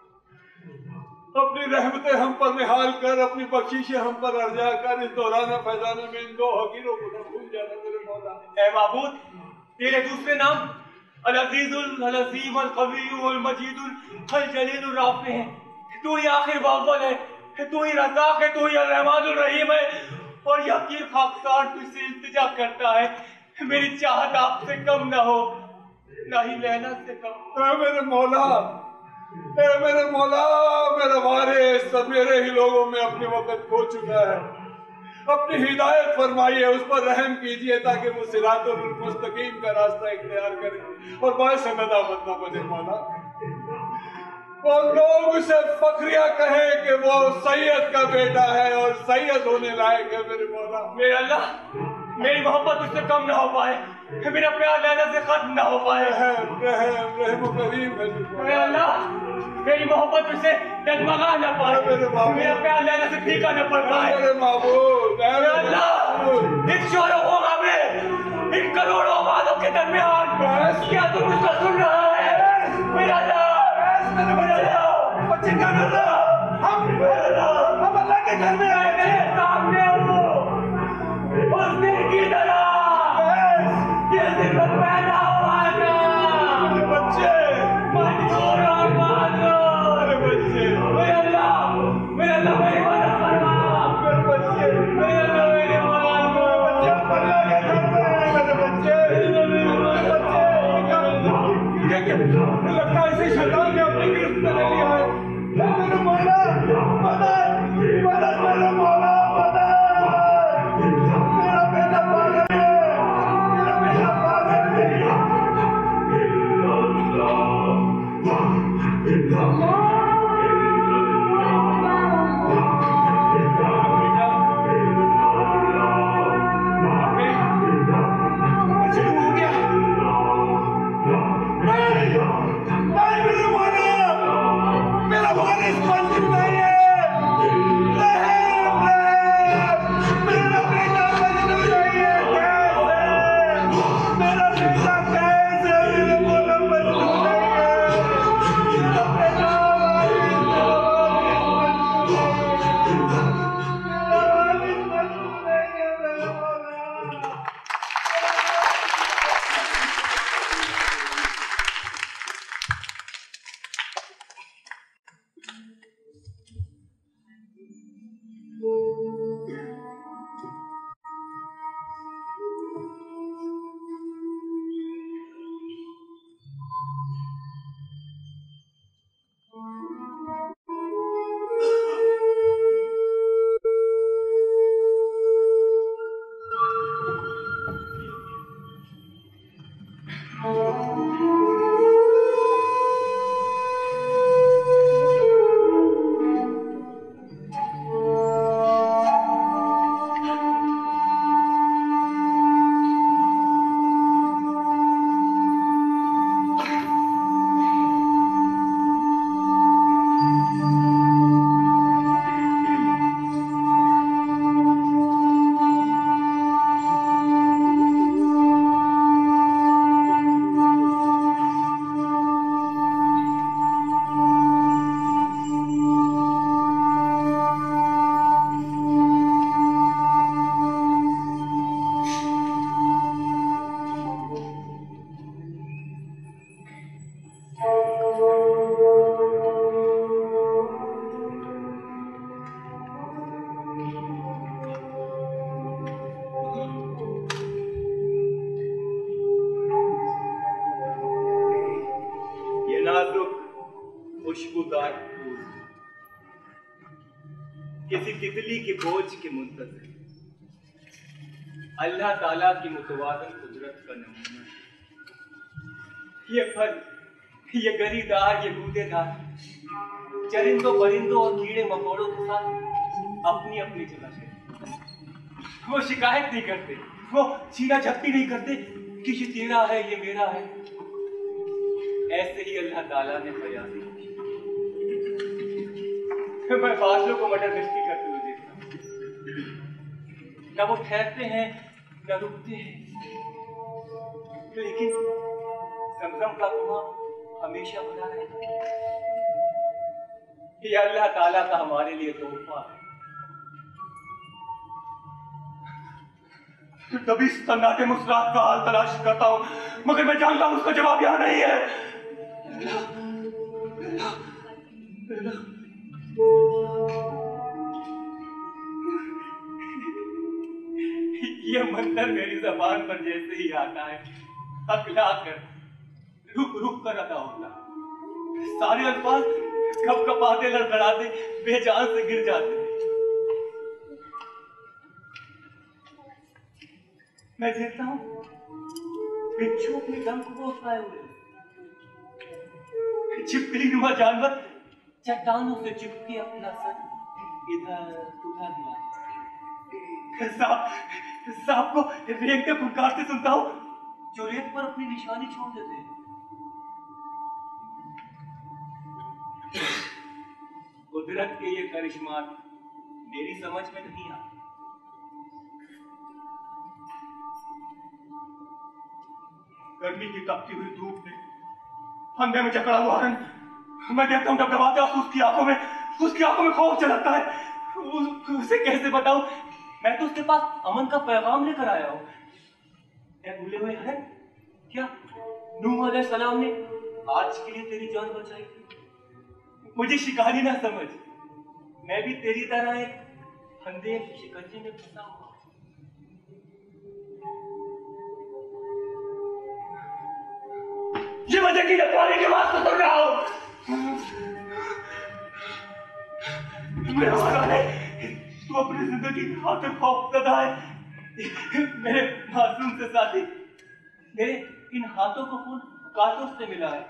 अपनी रहमतें हम पर निहाल कर, अपनी बख्शिशें हम पर अर्जा कर। इस दौरान फैजाने में इन दो हकीरों को न भूल जाना मेरे मौला। ऐ माबूद, तेरे दूसरे नाम अल अजीजुल, अल अजीम, अल कवीयुल, अल मजीदुल, अल जलीलुर राफ़ी है। तू ही आखिर बावल है, तू ही रज़्ज़ाक़ है, तू ही अल रहमानुर रहीम है। और यकीन खाकसार तुझसे इल्तिजा करता है, मेरी चाहत आपसे कम ना हो, ना ही लैला से कम। ऐ मेरे मौला, ऐ मेरे मौला, मेरा वारिस सब मेरे ही लोगों में अपने वक्त खो चुका है। अपनी हिदायत फरमाइए, उस पर रहम कीजिए ताकि वो सिरातुल मुस्तकीम का रास्ता इख्तियार करे और बाइस नदामत न बने मौला। और लोग उसे फखरिया कहे कि वो सैयद का बेटा है और सैयद होने लायक है मेरे मौला। मेरे अल्लाह, मेरी मोहब्बत उससे कम ना हो पाए, मेरा प्यार लैला से खत्म ना हो पाए। रहम करीम है मेरे अल्लाह, मेरी मोहब्बत उसे डगमगा न पाए, मेरा प्यार लैला से फीका न पड़ पाए। मेरे महबूब, मेरे अल्लाह, इन शोरों होगा में, इन करोड़ों आवाज़ों के दरमियान क्या तुम उसको सुन रहा है? मेरा अल्लाह, मेरा अल्लाह, बच्चे का अल्लाह, हम अल्लाह के घर में आए हैं, सामने हो उस दिन की तरह ये दिन पैदा हुआ था। मेरे बच्चे, मजबूर और माजूर, मेरे बच्चे, मेरे अल्लाह, मेरे अल्लाह, मेरी मदद फरमा, मेरे बच्चे, मेरे अल्लाह, मेरी मदद फरमा। बच्चे अल्लाह के घर में आए मेरे बच्चे, लगता है इसी शैतान ने अपनी गिरफ्त में ले लिया है। मेरे मौला, मदद, मदद मेरे मौला, मदद, मेरा बेटा पागल है, मेरा बेटा पागल है। खुशबूदार फूल, किसी तितली के बोझ के मुंतज़िर, अल्लाह ताला की मुतवाज़िन कुदरत का नमूना। ये फल, ये गरीदार, ये बूटेदार, चरिंदों परिंदों और कीड़े मकोड़ों के साथ अपनी अपनी जगह है। वो शिकायत नहीं करते, वो छीना झपटी नहीं करते कि ये तेरा है, ये मेरा है। ऐसे ही अल्लाह ताला ने बयान की। मैं बादलों को मटर गश्ती करते हुए देखता हूँ, न वो ठहरते हैं न रुकते हैं, लेकिन ज़मज़म का कुआं हमेशा भरा रहता है। ये अल्लाह ताला का हमारे लिए तोहफा है। तभी सन्नाटे मुस्कुराहट का हाल तलाश करता हूँ, मगर मैं जानता हूँ उसका जवाब यहाँ नहीं है। ये मंजर मेरी जबान पर जैसे ही आता है, अकला कर रुक रुक कर अदा होता, सारे अल्फाज कब कपाते लड़खड़ाते बेजान से गिर जाते हैं। मैं देखता हूँ बिच्छू अपने दम को उठाए हुए, छिपकली नुमा जानवर चट्टानों से चिपके अपना सर इधर उधर हिला। सांप को रेंगते फुनकारते सुनता हूँ, जो रेत पर अपनी निशानी छोड़ देते हैं। कुदरत के ये करिश्मात मेरी समझ में नहीं आते। गर्मी की तपती हुई धूप में फंदे में जकड़ा हुआ हरण, मैं देखता हूँ डबडबाते और उसकी आंखों में खौफ झलकता है। उसे कैसे बताऊं, मैं तो उसके पास अमन का पैगाम लेकर आया हूँ। क्या भूले हुए हरण, क्या नूह अलैहिस्सलाम ने आज के लिए तेरी जान बचाई? मुझे शिकारी ना समझ, मैं भी तेरी तरह एक फंदे शिकंजे में फंसा हुआ। ये वजह की रखवाली की बात सुन रहा हूं। मेरा वाला है, तू अपनी जिंदगी की खातिर खौफज़दा है। मेरे मासूम से साथी, मेरे इन हाथों को खून कांटों से मिला है।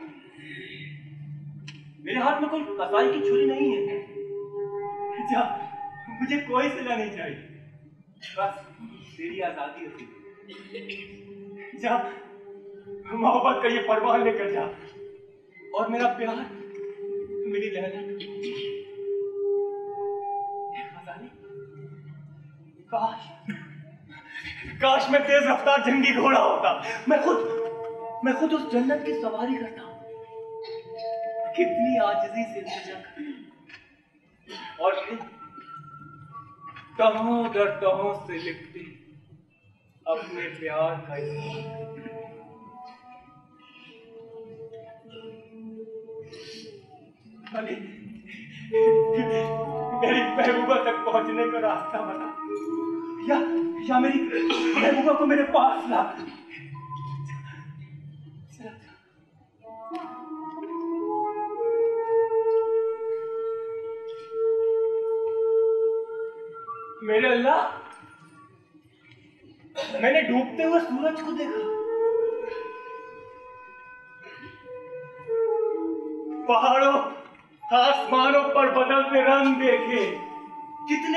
मेरे हाथ में कोई कसाई की छुरी नहीं है। जा, मुझे कोई सजा नहीं चाहिए, बस तेरी आजादी है। जा, मोहब्बत का ये फरमान लेकर जा, और मेरा प्यार, मेरी लहरा। काश मैं तेज रफ्तार जंगी घोड़ा होता, मैं खुद उस जन्नत की सवारी करता हूँ। कितनी आजिज़ी से सजा, और फिर तहों दर तहों से लिखते अपने प्यार का मेरी महबूबा तक पहुंचने का रास्ता बता, या मेरी महबूबा को मेरे पास ला। मेरे अल्लाह, मैंने डूबते हुए सूरज को देखा, पहाड़ों आसमानों पर बदलते रंग देखे, कितने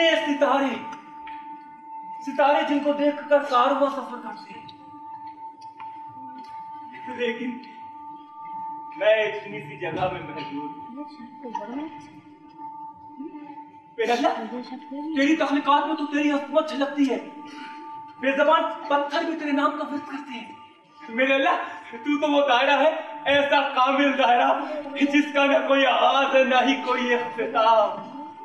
सितारे जिनको देखकर कारवां सफर करते हैं। लेकिन मैं इतनी सी जगह में महदूद। मेरे अल्लाह, तेरी तख्लीकात में तो तेरी अज़मत झलकती है, बेज़बान पत्थर भी तेरे नाम का विज़्र करते हैं। मेरे अल्लाह, तू तो वो दायरा है, ऐसा कामिल दायरा जिसका न कोई आगाज है न ही कोई इख्तिताम।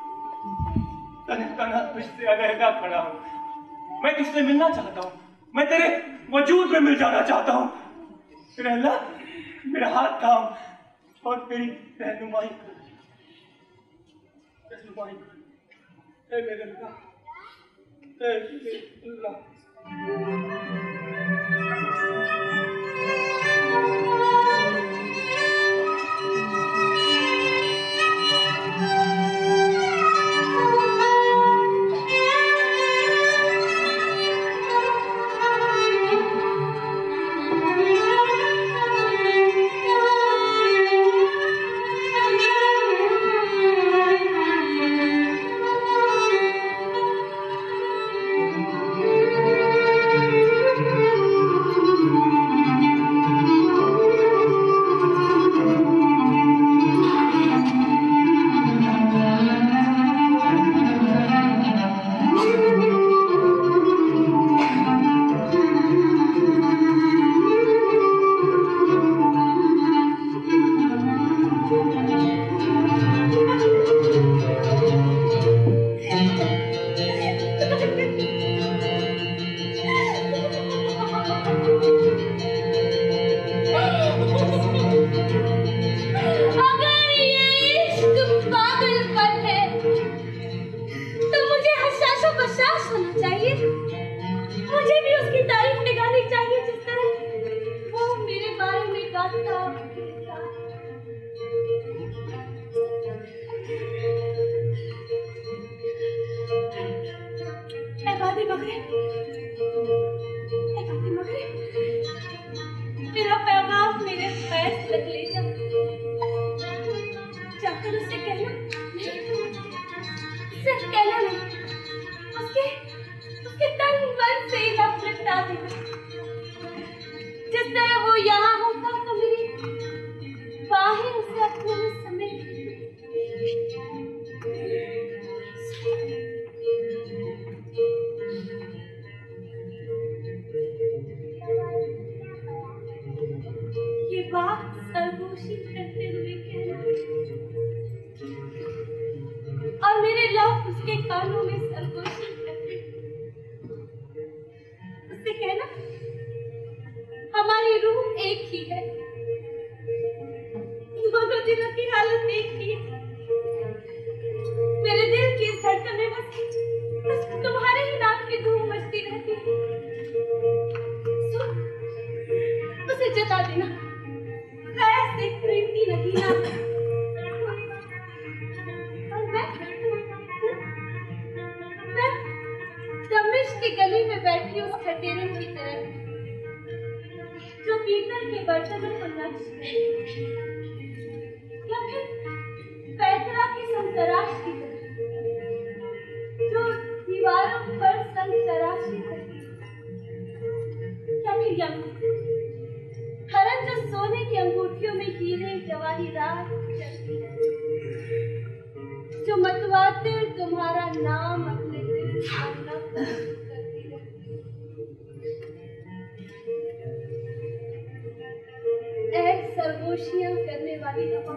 तन्हा तुझसे अलहदा खड़ा हूँ, मैं तुझसे मिलना चाहता हूँ, मैं तेरे वजूद में मिल जाना चाहता हूँ। मेरे अल्लाह, मेरा हाथ थाम और तेरी रहनुमाई कर। मेरे अल्लाह, सिर्फ कहना नहीं, उसके तन मन से लग लगता देना। जिस तरह वो यहाँ होता तो मेरी बाहें उसे अपने में समेट ये बात सरगोशी करते हुए कहना और मेरे लव उसके कानों में सरगोशी करते उससे कहना हमारी रूह एक ही है, दोनों दिलों की हालत एक ही है। मेरे दिल की धड़कन में बस तुम्हारे ही नाम की धूम मचती रहती है। उसे जता देना ऐसे प्रीति नगीना। और मैं दमिश्क की गली में बैठी उस खटेरे की तरह जो पीतल के बर्तनों को नक्श या फिर पैतरा की संतराश की तरह जो दीवारों पर संतराशी करती या फिर यंग हरन जो सोने की अंगूठियों में हीरे जवाहिरात चलती है, जो मतवाते तुम्हारा नाम अपने दिल पर करती है। ऐ सरगोशियां करने वाली हवा,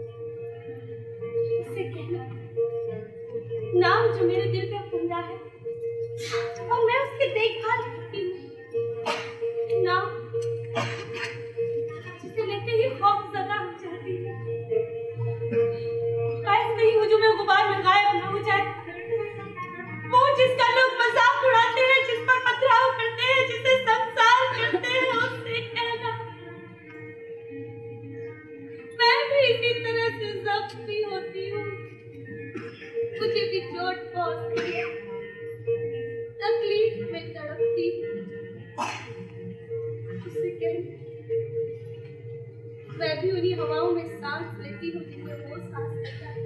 उससे कहना नाम जो मेरे दिल पे फूंदा है और मैं उसकी देखभाल करती हूँ, नाम जिसे लेते ही खौफजदा हो जाती है। शायद नहीं हो जो मैं गुबार में गायब न हो जाए, वो जिसका लोग मजाक उड़ाते हैं, जिस पर पथराव करते हैं, जिसे संसार करते हैं, उससे कहना मैं भी इसी तरह से जख्मी होती हूँ, मुझे भी चोट पहुंचती है, तकलीफ में तड़पती हूँ। उससे कहना मैं भी उन्हीं हवाओं में सांस लेती हूँ जिनमें वो सांस लेता है,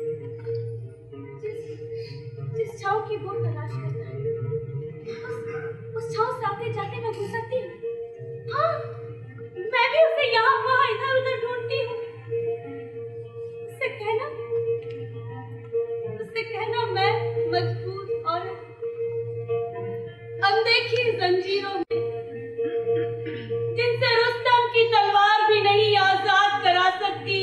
जिस छांव की वो तलाश करता है, उस छांव से आते जाते मैं गुजरती हूँ। हाँ, मैं भी उसे यहाँ वहाँ इधर उधर ढूंढती हूँ। उससे कहना मैं मजबूर औरत अनदेखी जंजीरों में, जिनसे रुस्तम की तलवार भी नहीं आजाद करा सकती।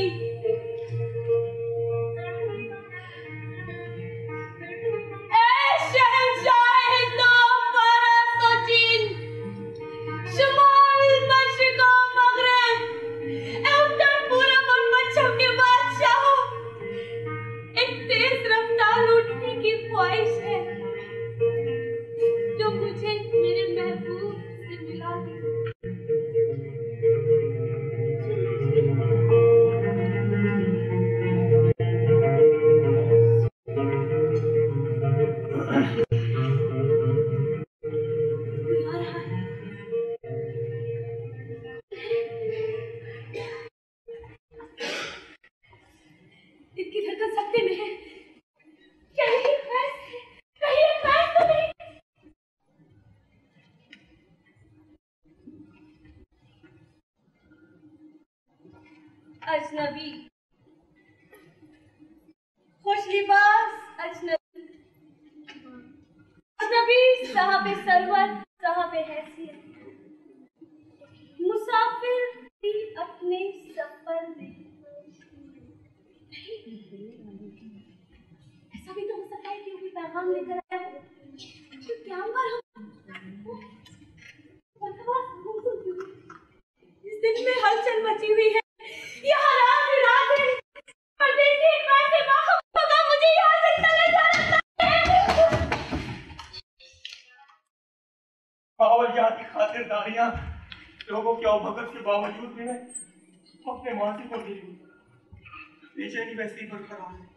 ऐ शहंशाह हिंदो फरस और चीन, शुमाल मशरिक और मगरिब, ऐ उत्तर पूरब और पश्चिम के बादशाहों, एक तेज रफ्तार उठने की ख्वाहिश है जो मुझे मेरे महबूब से मिला दे। इसकी धड़कन सकते में है, क्या यही ख्वाहिश है? कहीं ये ख्वाहिश तो नहीं? अजनबी, खुशलिबास अजनबी, अजनबी साहब सरवर, साहब हैसियत, मुसाफिर भी अपने सफर में। ऐसा भी तो हो सकता है कि वो पैगाम लेकर आया हो, तो क्या इस दिन में हलचल मची हुई है, यहाँ रात ही रात है, परदेसी कैसे मालूम होगा मुझे यहाँ से चले जाना चाहिए। बावलिया की खातिरदारियां लोगों के अवभगत के बावजूद भी मैं अपने मासी को दी, बेचैनी वैसे ही बरकरार है।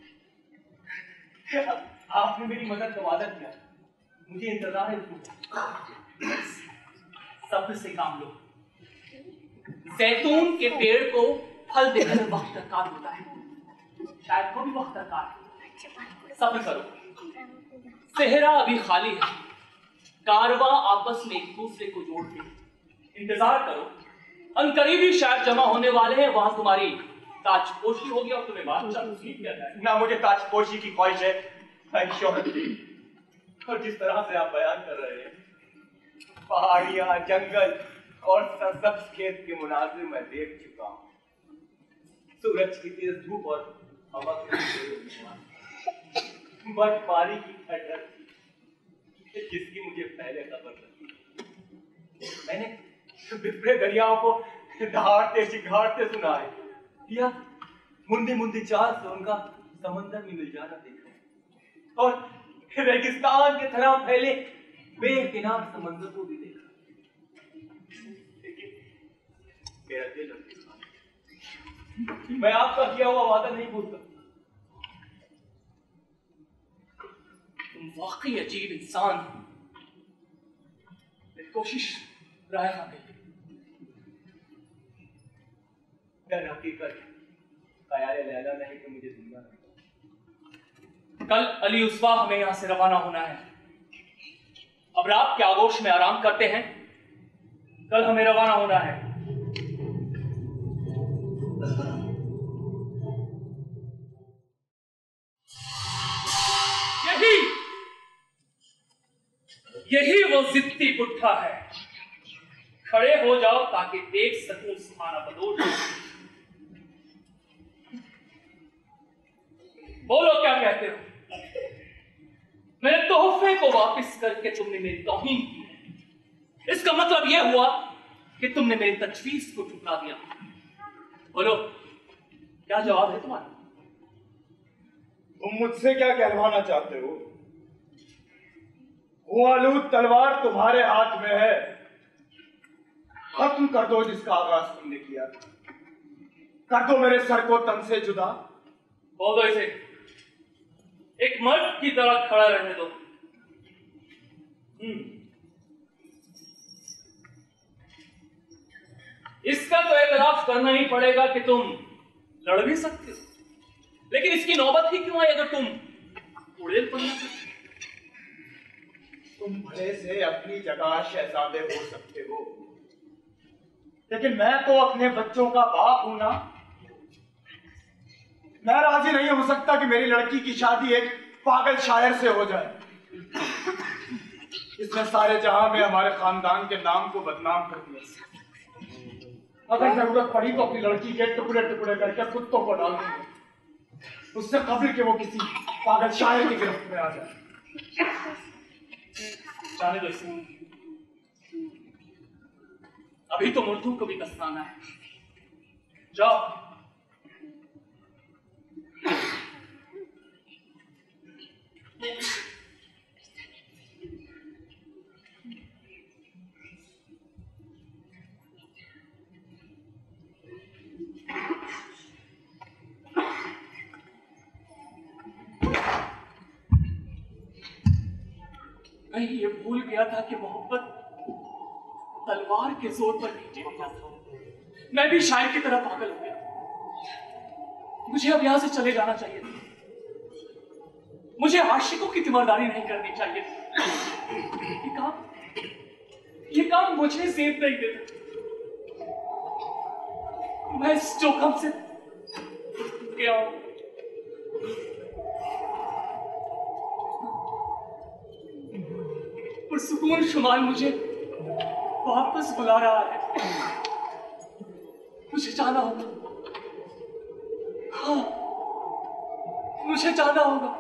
आपने मेरी मदद का वादा किया, मुझे इंतजार है उसमें। सब्र से काम लो। जैतून के पेड़ को फल देकर वक्त दरकार होता है, शायद को भी वक्त दरकार है। सब्र करो, सेहरा अभी खाली है, कारवा आपस में एक दूसरे को जोड़ते हैं। इंतजार करो, अनकरीबी शायद जमा होने वाले हैं, वहां तुम्हारी ताजपोशी होगी और तुम्हें बादशाह तस्लीम किया जाएगा। ना मुझे ताजपोशी की ख्वाहिश है, ना शोहरत की। और जिस तरह से आप बयान कर रहे हैं, पहाड़ियां, जंगल और सरसब्ज खेत के मुनाजिर मैं देख चुका हूँ। सूरज की तेज धूप और हवा बर्फबारी की ठंडक जिसकी मुझे पहले खबर नहीं। मैंने बिखरे दरियाओं को दहाड़ते सिखाड़ते सुना है, या मुंदी मुंदी चाल से उनका समंदर में मिल जाना देखा है, और रेगिस्तान के तरह फैले बेकिनार समंदर को भी देखा। लेकिन मेरा दिल मैं आपका किया हुआ वादा नहीं भूल सकता। तुम वाकई अजीब इंसान हो। कोशिश राय दर हकीकत ख्याल लैला नहीं तो मुझे दुनिया नहीं। कल अली उसवा हमें यहां से रवाना होना है। अब रात के आगोश में आराम करते हैं, कल हमें रवाना होना है। यही वो जिद्दी बुढ़ा है। खड़े हो जाओ ताकि देख सकूं स्थाना बदोश। बोलो क्या कहते हो? मेरे तोहफे को वापस करके तुमने मेरी तौहीन की है। इसका मतलब यह हुआ कि तुमने मेरी तजवीज को ठुकरा दिया। बोलो क्या जवाब है तुम्हारा? तुम मुझसे क्या कहलवाना चाहते हो? वो आलूद तलवार तुम्हारे हाथ में है, खत्म कर दो जिसका आगाज तुमने किया। कर दो मेरे सर को तन से जुदा। बोल दो इसे, एक मर्द की तरह खड़ा रहने दो। इसका तो एतराफ करना ही पड़ेगा कि तुम लड़ भी सकते हो, लेकिन इसकी नौबत ही क्यों आई अगर तुम उड़ेल पन्ना करते? तुम भले से अपनी जगह शहजादे हो सकते हो, लेकिन मैं तो अपने बच्चों का बाप हूं ना। मैं राजी नहीं हो सकता कि मेरी लड़की की शादी एक पागल शायर से हो जाए। इसने सारे जहां में हमारे खानदान के नाम को बदनाम कर दिया। अगर जरूरत पड़ी तो अपनी लड़की के टुकड़े टुकड़े करके कुत्तों को डाल दूंगा, उससे कब्ल के वो किसी पागल शायर की गिरफ्त में आ जाए। जाने दो इसे, अभी तो मुर्दों को भी कसनाना है। जाओ। मैं ये भूल गया था कि मोहब्बत तलवार के जोर पर नहीं जीत जाता। मैं भी शायर की तरह पागल हो गया। मुझे अब यहां से चले जाना चाहिए था। मुझे आशिकों की तीमारदारी नहीं करनी चाहिए थी। ये काम मुझे जेब नहीं देता। मैं इस जोखम से गया हूं। पुरसुकून शुमाल मुझे वापस बुला रहा है। मुझे जाना होगा। हाँ, मुझे जाना होगा।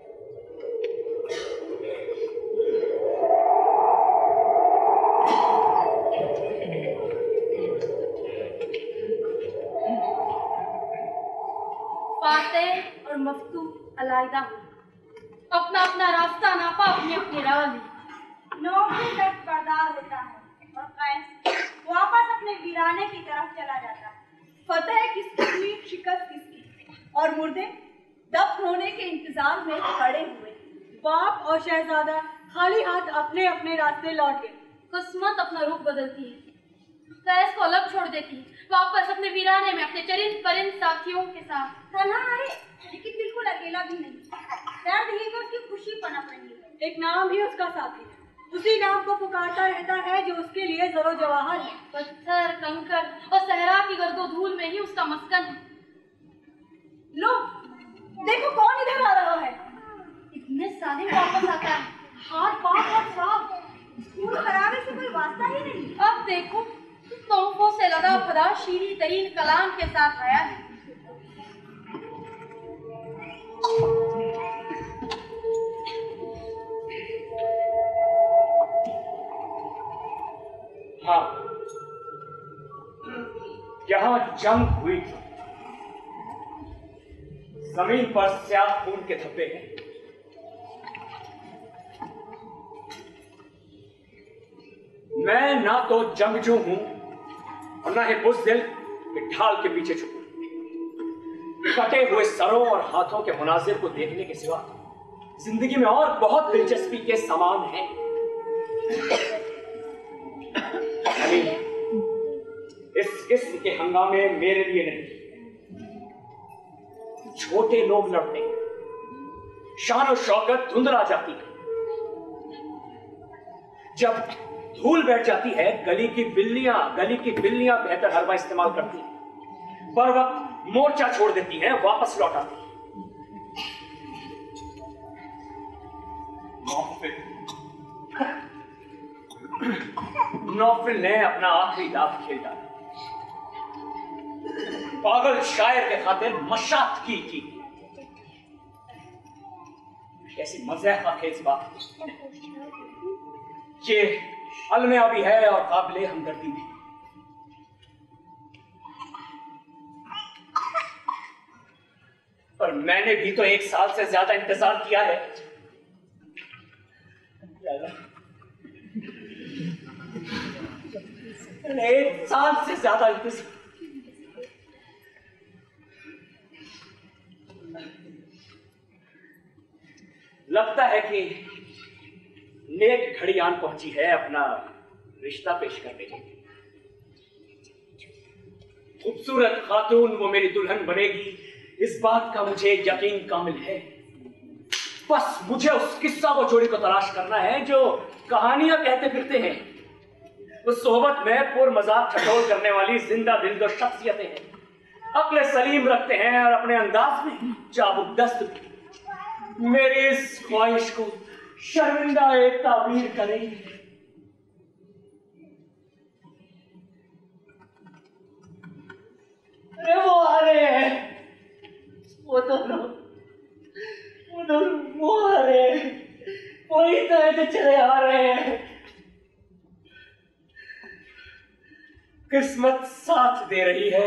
फातेह और मफ्तू अलहदा हुए, अपना अपना रास्ता नापा, अपनी अपनी राह ली। नौकरी तक बरदार होता है और कैस वापस अपने वीराने की तरफ चला जाता है। फतेह किसकी हुई, शिकस्त किसकी, और मुर्दे दफन होने के इंतजार में खड़े हुए। बाप और शहजादा खाली हाथ अपने अपने रास्ते लौट गए। किस्मत अपना रुख बदलती है, कैस को अलग छोड़ देती है, वापस अपने वीराने में अपने चरिंद परिंद साथियों के साथ। तन्हा है लेकिन बिल्कुल अकेला भी नहीं। दर्द ही में उसकी खुशी पनप रही है। एक नाम ही उसका साथी है, उसी नाम को पुकारता रहता है जो उसके लिए जरो जवाहर है। पत्थर, कंकड़ और सहरा की गर्दो धूल में ही उसका मस्कन है। लो देखो कौन इधर आ रहा है। इतने साले वापस आता है, हाथ पांव और साफ, स्कूल खराबे से कोई वास्ता ही नहीं। अब देखो तोहफों से लदा भरा शीरी तरीन कलाम के साथ आया है। हाँ, यहाँ जंग हुई थी। जमीन पर स्याह खून के धब्बे हैं। मैं ना तो जंगजू हूं और ना ही बुज़दिल कि ढाल के पीछे छुपूं। कटे हुए सरों और हाथों के मुनाजिर को देखने के सिवा जिंदगी में और बहुत दिलचस्पी के समान है। इस किस्म के हंगामे मेरे लिए नहीं। छोटे लोग लड़ते हैं, शान और शौकत धुंधला जाती है। जब धूल बैठ जाती है, गली की बिल्लियां बेहतर हरबा इस्तेमाल करती हैं। पर वक्त मोर्चा छोड़ देती हैं, वापस लौट आती हैं। नौफिल ने अपना आखिरी दाव खेल डाला। पागल शायर के खातिर मशात की। कैसी मज़ाक खेज बात। ये अलमिया भी है और काबिले हमदर्दी भी। पर मैंने भी तो 1 साल से ज्यादा इंतजार किया है। 1 साल से ज्यादा इंतजार। लगता है कि नेक घड़ी आन पहुंची है अपना रिश्ता पेश करने के लिए। खूबसूरत खातून वो मेरी दुल्हन बनेगी, इस बात का मुझे यकीन कामिल है। बस मुझे उस किस्सा वो जोड़ी को तलाश करना है जो कहानियां कहते फिरते हैं। उस सोहबत में पुरमजाक ठठोल करने वाली जिंदा दिल दो शख्सियतें हैं, अक्ल सलीम रखते हैं और अपने अंदाज में चाबुकदस्त भी। मेरी इस ख्वाहिश को शर्मिंदा एक ताबीर करेंगे। अरे वो आ रहे हैं, वो दोनों वो आ रहे हैं, वही तो ऐसे चले आ रहे हैं। किस्मत साथ दे रही है।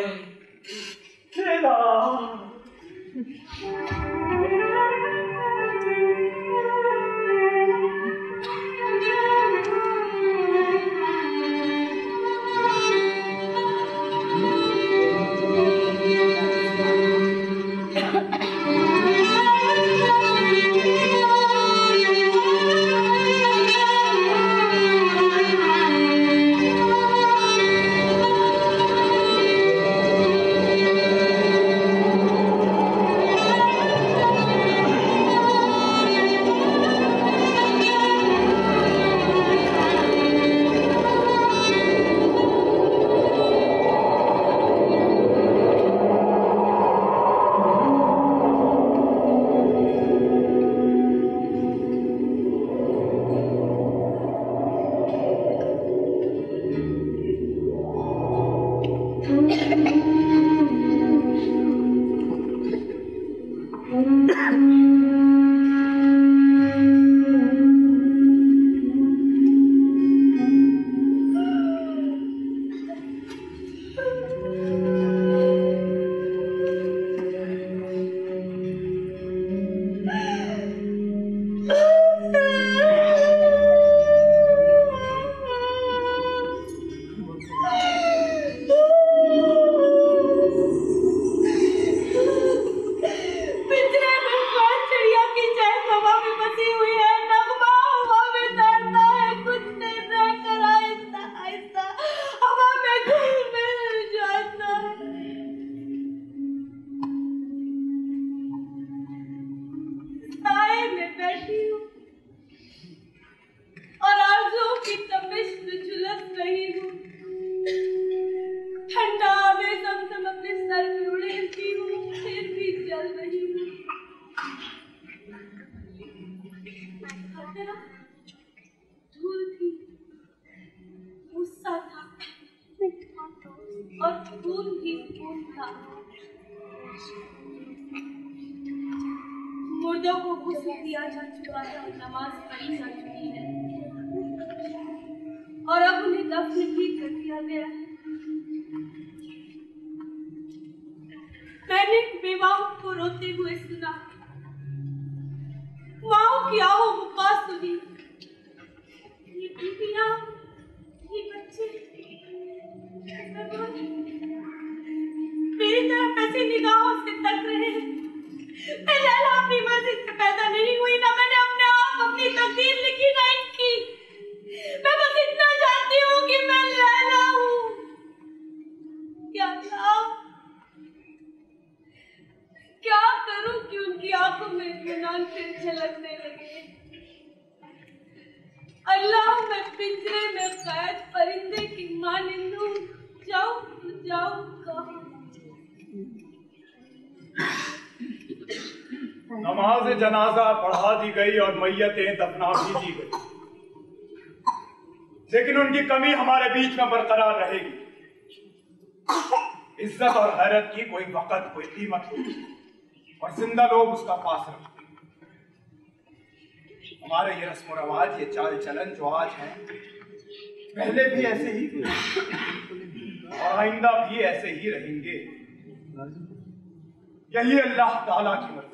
था। मुर्दों को गुस्ल दिया जा चुका है और नमाज पढ़ी जा चुकी है और अब उन्हें दफन भी कर दिया गया है। मैंने बेवाओं को रोते हुए सुना, माओ की आओ मुका सुनी, ये बीबियां, ये बच्चे मेरी तरफ ऐसी निगाहों से तक रहे हैं। मैं लैला अपनी मर्जी से पैदा नहीं हुई, ना मैंने अपने आप अपनी तकदीर लिखी ना इनकी। मैं बस इतना जानती हूँ कि मैं लैला हूँ। क्या क्या करूं कि उनकी आंखों में इत्मीनान फिर झलकने लगे। अल्लाह, मैं पिंजरे में कैद परिंदे की मानिंद हूं, जाऊं तो जाऊं कहां? नमाज जनाजा पढ़ा दी गई और मैयतें दफना भी दी गई, लेकिन उनकी कमी हमारे बीच में बरकरार रहेगी। इज्जत और हैरत की कोई वक़्त, कोई कीमत होती और जिंदा लोग उसका पास रखते। हमारे ये रस्म और रवाज, ये चाल चलन जो आज है, पहले भी ऐसे ही थे और आइंदा भी ऐसे ही रहेंगे। यही अल्लाह ताला की मर्जी।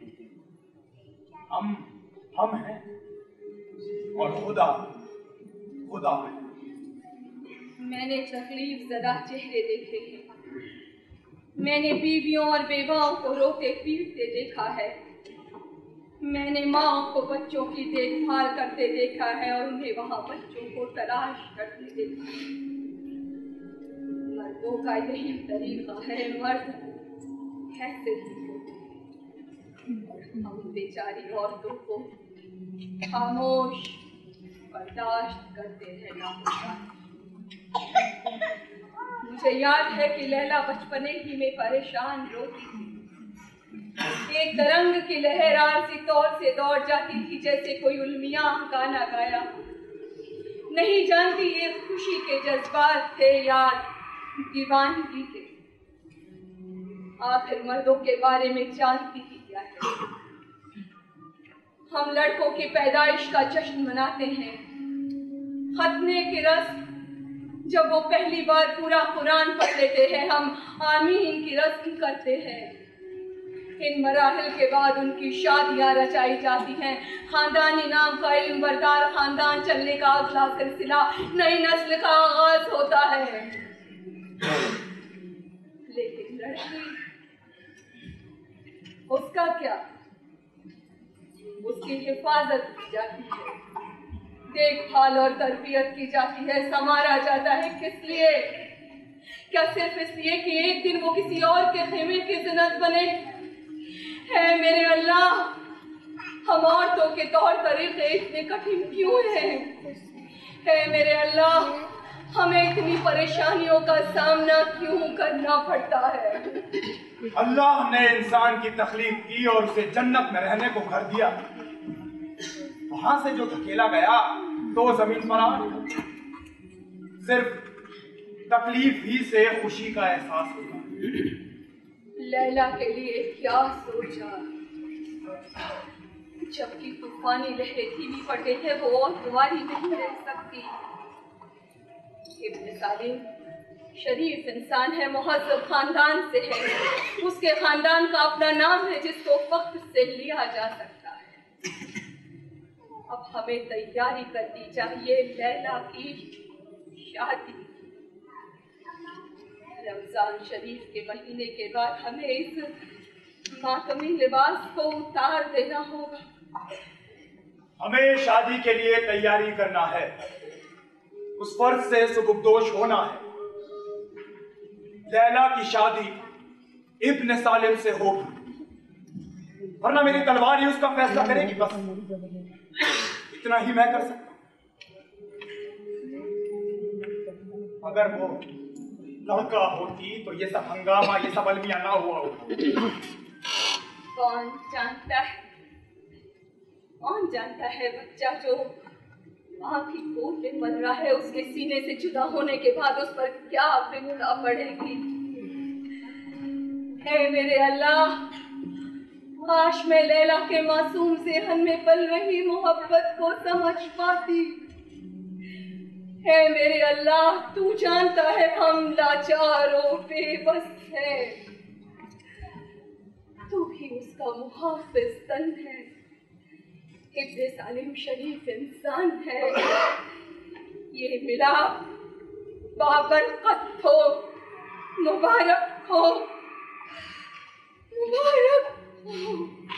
हम हैं और खुदा है। मैंने तकलीफ ज़दा चेहरे देखे हैं, मैंने बीवियों और बेवाओं को रोते पीटते देखा है, मैंने माँ को बच्चों की देखभाल करते देखा है और उन्हें वहाँ बच्चों को तलाश करते देखा है। मर्दों का यही तरीका है, मर्द कैसे हम बेचारी औरतों को खामोश बर्दाश्त करते रहना। मुझे याद है कि लैला बचपने ही में परेशान रोती थी। एक तरंग की लहर आरसी तौर से दौड़ जाती थी, जैसे कोई उल्मिया गाना गाया। नहीं जानती ये खुशी के जज्बात थे या दीवानगी के। आखिर मर्दों के बारे में जानती ही क्या है। हम लड़कों की पैदाइश का जश्न मनाते हैं, खतने की रस्म, जब वो पहली बार पूरा कुरान पढ़ लेते हैं, हम आमीन की रस्म करते हैं। इन मराहिल के बाद उनकी शादियां रचाई जाती हैं। खानदानी नाम का इल्म बरदार खानदान चलने का अगला सिलसिला, नई नस्ल का आगाज होता है। लेकिन लड़की, उसका क्या? उसकी हिफाजत की जाती है, देखभाल और तरबियत की जाती है, संवारा जाता है। किस लिए? क्या सिर्फ इसलिए कि एक दिन वो किसी और के खेमे की जिन्नत बने? है मेरे अल्लाह, हम औरतों के तौर तरीके इतने कठिन क्यों हैं? है मेरे अल्लाह, हमें इतनी परेशानियों का सामना क्यों करना पड़ता है? अल्लाह ने इंसान की तखलीक की और उसे जन्नत में रहने को घर दिया। वहां से जो धकेला गया तो जमीन पर आ गया। सिर्फ तकलीफ ही से खुशी का एहसास होगा। लैला के लिए क्या सोचा? जबकि तूफानी लहरें धीमी पड़ गई है, वो और तुम्हारी नहीं रह सकती। इब्न सालिम शरीफ इंसान है, मुहज्जब खानदान से है। उसके खानदान का अपना नाम है जिसको फख्र से लिया जा सकता है। अब हमें तैयारी करनी चाहिए लैला की शादी। रमजान शरीफ के महीने के बाद हमें इस मातमी लिबास को उतार देना होगा। हमें शादी के लिए तैयारी करना है, उस फर्ज से सुबुकदोश होना है। लैला की शादी इब्न सालिम से होगी, वरना मेरी तलवार ही उसका फैसला करेगी। बस इतना ही मैं कर सकता हूं। अगर वो लड़का होती तो ये सब हंगामा, ये सब अलमिया ना हुआ होता। कौन जानता है बच्चा जो माँ की गोद में मर रहा है, उसके सीने से जुदा होने के बाद उस पर क्या बिपदा पड़ेगी। है मेरे अल्लाह, काश मैं लैला के मासूम ज़हन में पल रही मोहब्बत को समझ पाती। है मेरे अल्लाह, तू जानता है हम लाचारों बेबस है, तू ही उसका मुहाफिज तन है, इब्ने सालिम शरीफ इंसान है। ये मिला बाबरकत हो, मुबारक हो, मुबारक हो।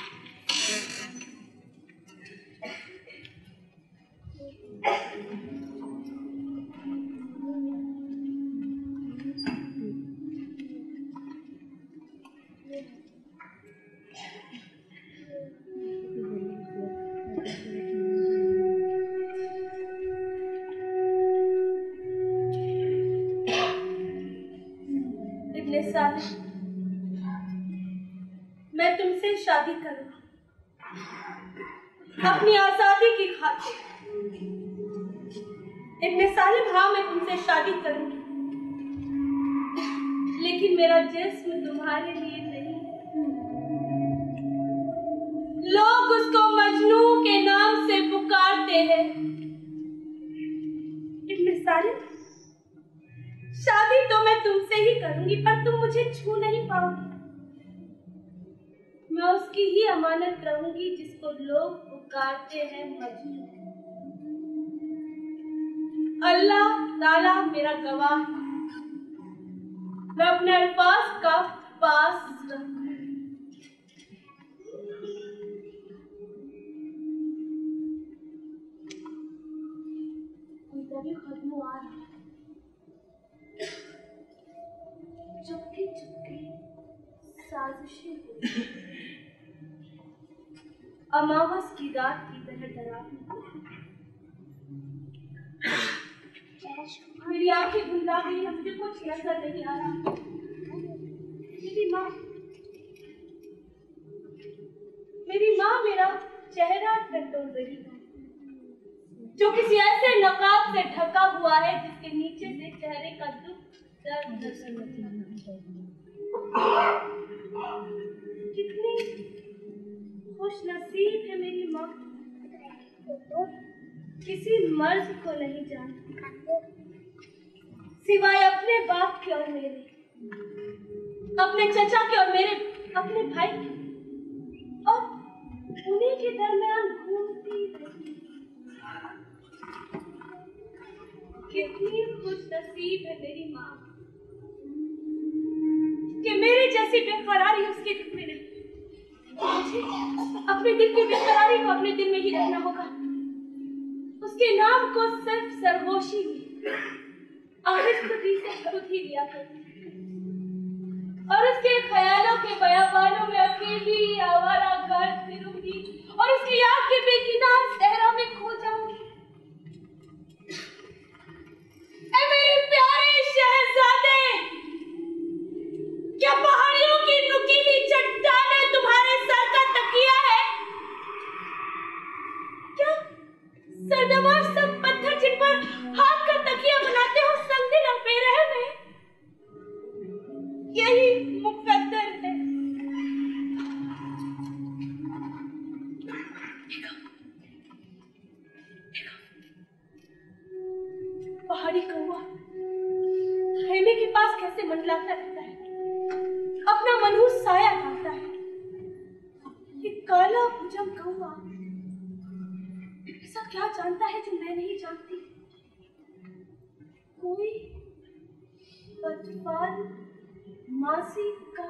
इब्ने सालिम, मैं तुमसे शादी करूंगा अपनी आजादी की खातिर। इब्ने सालिम, हाँ मैं तुमसे शादी करूंगी, लेकिन मेरा जिस्म तुम्हारे लिए नहीं है। लोग उसको मजनू के नाम से पुकारते हैं। इब्ने सालिम, शादी तो मैं तुमसे ही करूंगी, पर तुम मुझे छू नहीं पाओगी। मैं उसकी ही अमानत रहूंगी जिसको लोग पुकारते हैं मजनू। अल्लाह ताला मेरा गवाह है, मैं अपने अल्फाज का पास रखूं। इंटरव्यू खत्म हुआ है। चुपके चुपके साजिशें हुई, अमावस की रात की तरह डरावनी। मेरी आंखें धुंधला गई, मुझे कुछ नजर नहीं आ रहा। मेरी माँ मेरा चेहरा टटोल रही है, जो किसी ऐसे नकाब से ढका हुआ है जिसके नीचे से चेहरे का दुख दर्द नजर नहीं आता। कितनी खुश नसीब है मेरी माँ, किसी मर्ज को नहीं जानती सिवाय अपने बाप के और मेरे, अपने चचा के और मेरे अपने भाई के, और उन्हीं के दरमियान घूमती रहती। कितनी खुश नसीब है मेरी माँ कि मेरे जैसी बेकरारी उसके दिल में नहीं। मुझे अपने दिल की बेकरारी को अपने दिल में ही रखना होगा। उसके नाम को सिर्फ सरगोशी में आहिस्ती से खुद ही लिया करती, और उसके ख्यालों के बयाबानों में अकेली आवारा गर्द फिरूंगी और उसकी याद के बेकिनार सहरा में खो जाऊंगी। ऐ मेरे प्यारे शहजादे, क्या पहाड़ियों की नुकीली चट्टानें तुम्हारे सर का तकिया है? क्या सरदवार सब पत्थर जिन पर हाथ का तकिया बनाते हो संदिल और बेरहम है? यही मुकद्दर है। पहाड़ी कौवा खेमे के पास कैसे मंडलाता रहता है, अपना मनहूस साया डालता है। ये काला भुजंग कौवा ऐसा क्या जानता है जो मैं नहीं जानती? कोई बदफाल मासी का।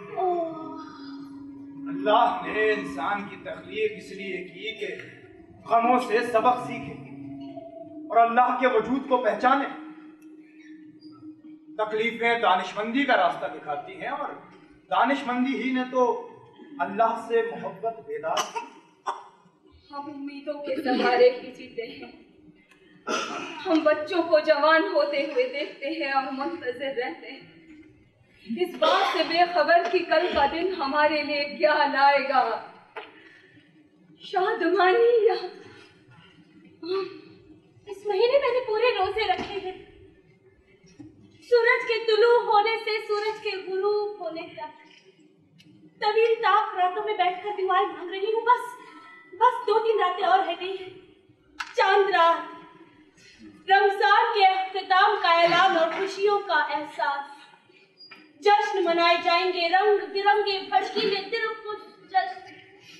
अल्लाह ने इंसान की तख्लीक इसलिए की कि गमों से सबक सीखे और अल्लाह के वजूद को पहचाने। तकलीफें दानिशमंदी का रास्ता दिखाती हैं, और दानिशमंदी ही ने तो अल्लाह से मोहब्बत बेदार की। हम उम्मीदों के सहारे ही जीते हैं। हम बच्चों को जवान होते हुए देखते हैं और मुंतज़िर रहते हैं, इस बात से बेखबर कि कल का दिन हमारे लिए क्या लाएगा। शादमानी या इस महीने मैंने पूरे रोजे रखे हैं, सूरज के तुलू होने से सूरज के गुरूब होने तक। तवील ताक रातों में बैठकर दुआएं मांग रही हूँ। बस 2-3 रातें और रह गई है। चांद रात, रमजान के अख्तिताम का ऐलान और खुशियों का एहसास। जश्न मनाए जाएंगे, रंग बिरंगे भड़कीले दिल खुश जश्न,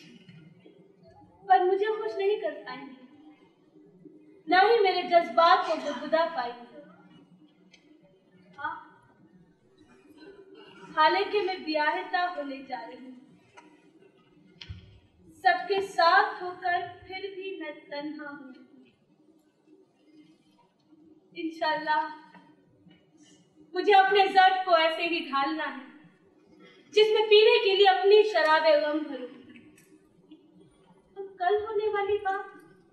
पर मुझे खुश नहीं कर पाएंगे, न ही मेरे जज्बात को गुदगुदा पाएंगे। हालांकि मैं ब्याहता होने जा रही हूँ, सबके साथ होकर फिर भी मैं तन्हा हूँ। इंशाल्लाह मुझे अपने ज़र्फ को ऐसे ही ढालना है जिसमें पीने के लिए अपनी शराबे गम भरूं। तो कल होने वाली बात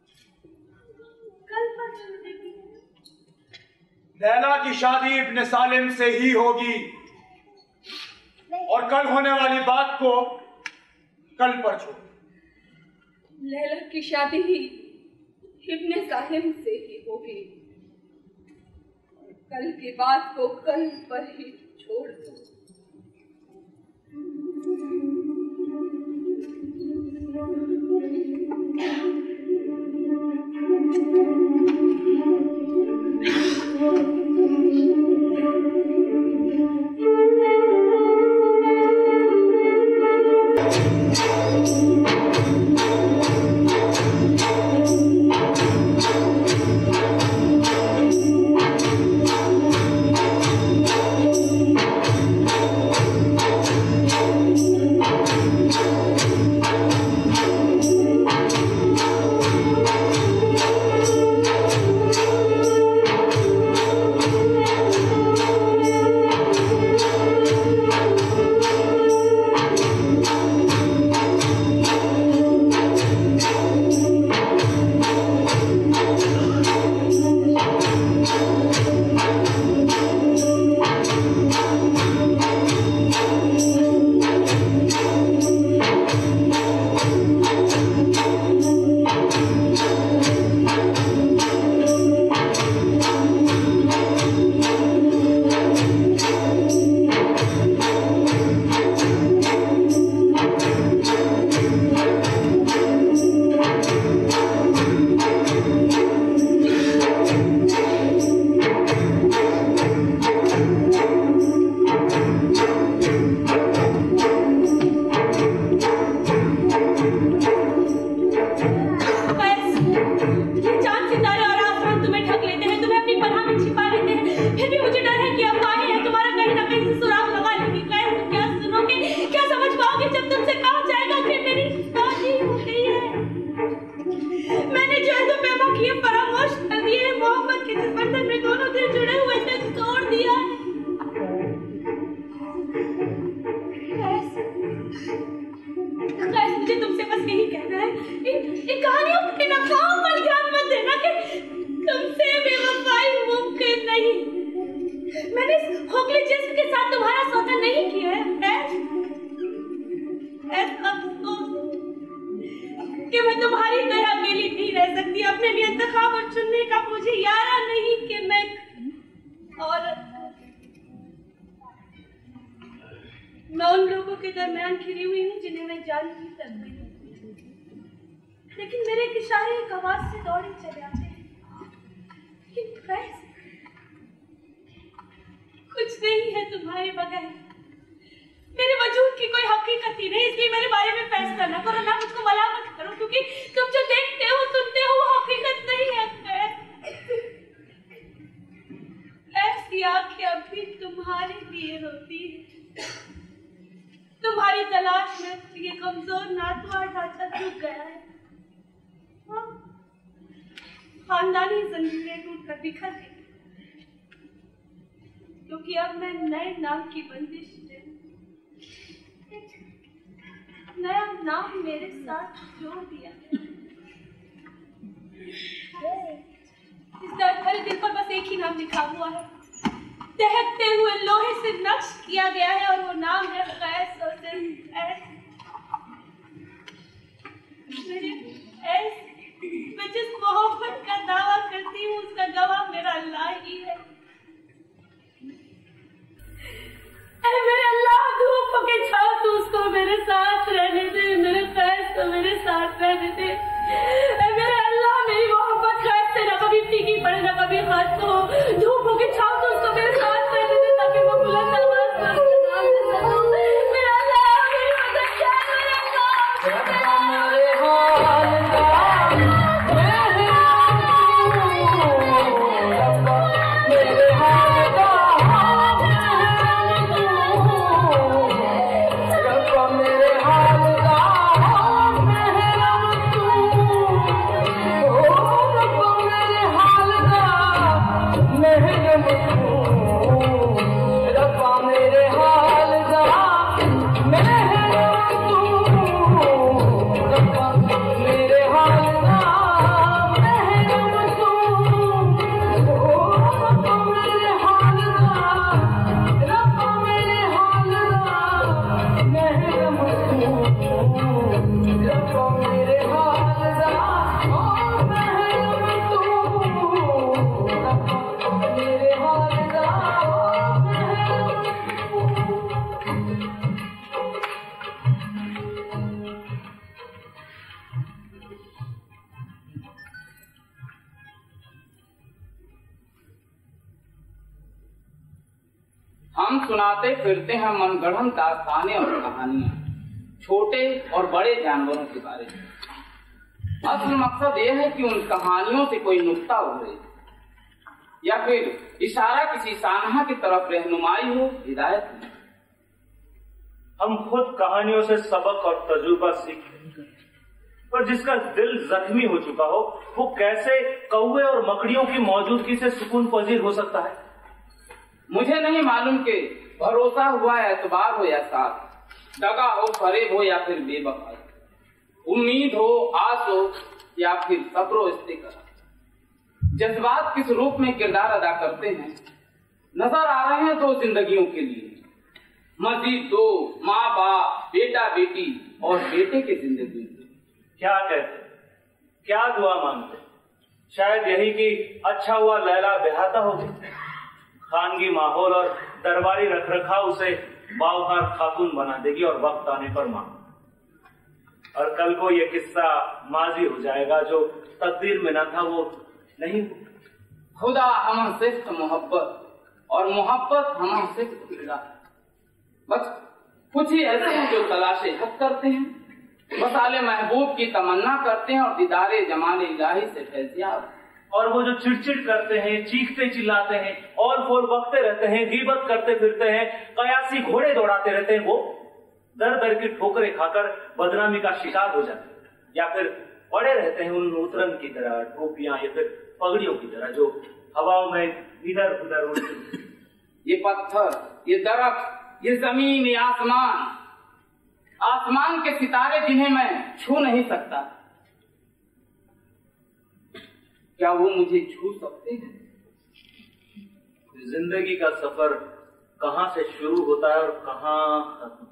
कल पर छोड़ देती है। लैला की शादी इब्न सालिम से ही होगी और कल होने वाली बात को कल पर छोड़। लैला की शादी ही इब्न सालिम से ही होगी, कल की बात को कल पर ही छोड़ दो। खानदानी जंजीरें टूटकर बिखर गई, क्योंकि अब मैं नए नाम की बंदिश में, नया नाम मेरे साथ जोड़ दिया गया। इस दर्द भरे दिल पर बस एक ही नाम लिखा हुआ है, दहकते हुए लोहे से नक्श किया गया है, और वो नाम है कैस और सिर्फ ऐस। मेरे ऐस मैं जिस मोहब्बत का दावा करती हूँ उसका गवाह मेरा अल्लाह ही है। अरे मेरे अल्लाह, धूप के छाओ तू उसको मेरे मेरे साथ रहने दे, मेरे कैस को मेरे साथ रहने दे। मेरे अल्लाह, मेरी मोहब्बत कैस से न कभी फीकी पड़े न कभी खत्म हो। धूप हो की छाव तो उसको मेरे साथ रहने दे ताकि वो बुलंद आवाज में उसका नाम ले सकूं। मेरा अल्लाह, मेरी मदद कर, मेरे अल्लाह। मेरे हाल का हम सुनाते फिरते हैं मनगढ़ंत दास्तानें और कहानियां छोटे और बड़े जानवरों के बारे में। असल मकसद यह है कि उन कहानियों से कोई नुक्ता उभरे या फिर इशारा किसी सानहा की तरफ रहनुमाई हो, हिदायत हो। हम खुद कहानियों से सबक और तजुर्बा सीखते, पर जिसका दिल जख्मी हो चुका हो वो कैसे कौवे और मकड़ियों की मौजूदगी से सुकून पजीर हो सकता है? मुझे नहीं मालूम कि भरोसा हुआ एतबार हो या साथ, दगा हो, फरेब हो या फिर बेवफाई, उम्मीद हो, आस हो या फिर सब्र इस्तिक़रार। जज्बात किस रूप में किरदार अदा करते हैं नजर आ रहे हैं दो जिंदगियों के लिए, मजीद दो माँ बाप, बेटा बेटी और बेटे की जिंदगी। क्या कहते, क्या दुआ मांगते? शायद यही कि अच्छा हुआ लैला बेहाता हो गई, खानगी माहौल और दरबारी रखरखाव उसे बावकार खातून बना देगी और वक्त आने पर मांग। और कल को यह किस्सा माजी हो जाएगा, जो तकदीर में न था वो नहीं। खुदा हम सिर्फ मोहब्बत और मोहब्बत हम सिर्फ खुदा। बस कुछ ही ऐसे हैं जो तलाशे हक करते हैं, मसाले महबूब की तमन्ना करते हैं और दीदारे जमाने इलाही से फैज़याब। और वो जो चिड़चिड़ करते हैं, चीखते चिल्लाते हैं और फोल बकते रहते हैं, गीबत करते फिरते हैं, कयासी घोड़े दौड़ाते रहते हैं, वो दर दर की ठोकरें खाकर बदनामी का शिकार हो जाते हैं या फिर पड़े रहते हैं उन उतरन की तरह, टोपियां या फिर पगड़ियों की तरह जो हवाओं में इधर उधर उड़ती। ये पत्थर, ये दरख्त, ये जमीन, ये आसमान, आसमान के सितारे जिन्हें मैं छू नहीं सकता, क्या वो मुझे छू सकते हैं? जिंदगी का सफर कहां से शुरू होता है और कहां खत्म?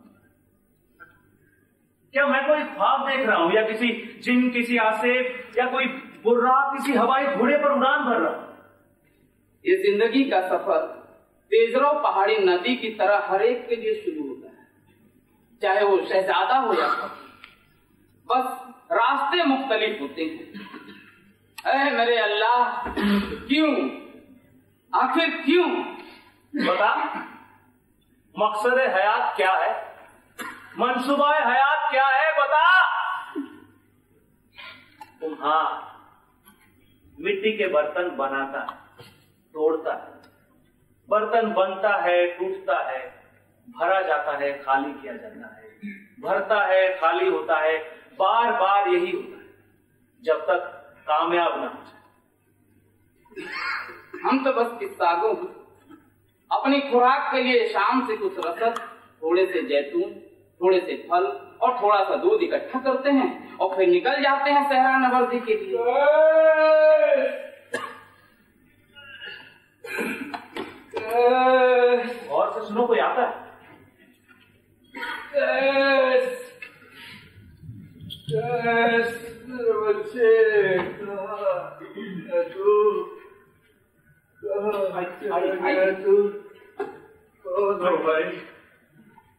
क्या मैं कोई ख्वाब देख रहा हूं या किसी जिन, किसी आसेफ या कोई बुर्रा किसी हवाई घोड़े पर उड़ान भर रहा हूं? ये जिंदगी का सफर तेजरो पहाड़ी नदी की तरह हर एक के लिए शुरू होता है, चाहे वो शहजादा हो या फकीर। बस रास्ते मुख्तलिफ होते हैं। ऐ मेरे अल्लाह, क्यों, आखिर क्यों? बता, मकसद हयात क्या है? मंसूबा हयात क्या है? बता। तुम हाँ मिट्टी के बर्तन बनाता है, तोड़ता है, बर्तन बनता है, टूटता है, भरा जाता है, खाली किया जाता है, भरता है, खाली होता है, बार बार यही होता है जब तक कामयाब ना हो जाए। हम तो बस किस्सागो अपनी खुराक के लिए शाम से कुछ रसद, थोड़े से जैतून, थोड़े से फल और थोड़ा सा दूध इकट्ठा करते हैं और फिर निकल जाते हैं सहरा नवर्दी के लिए। और से सुनो, कोई आता है?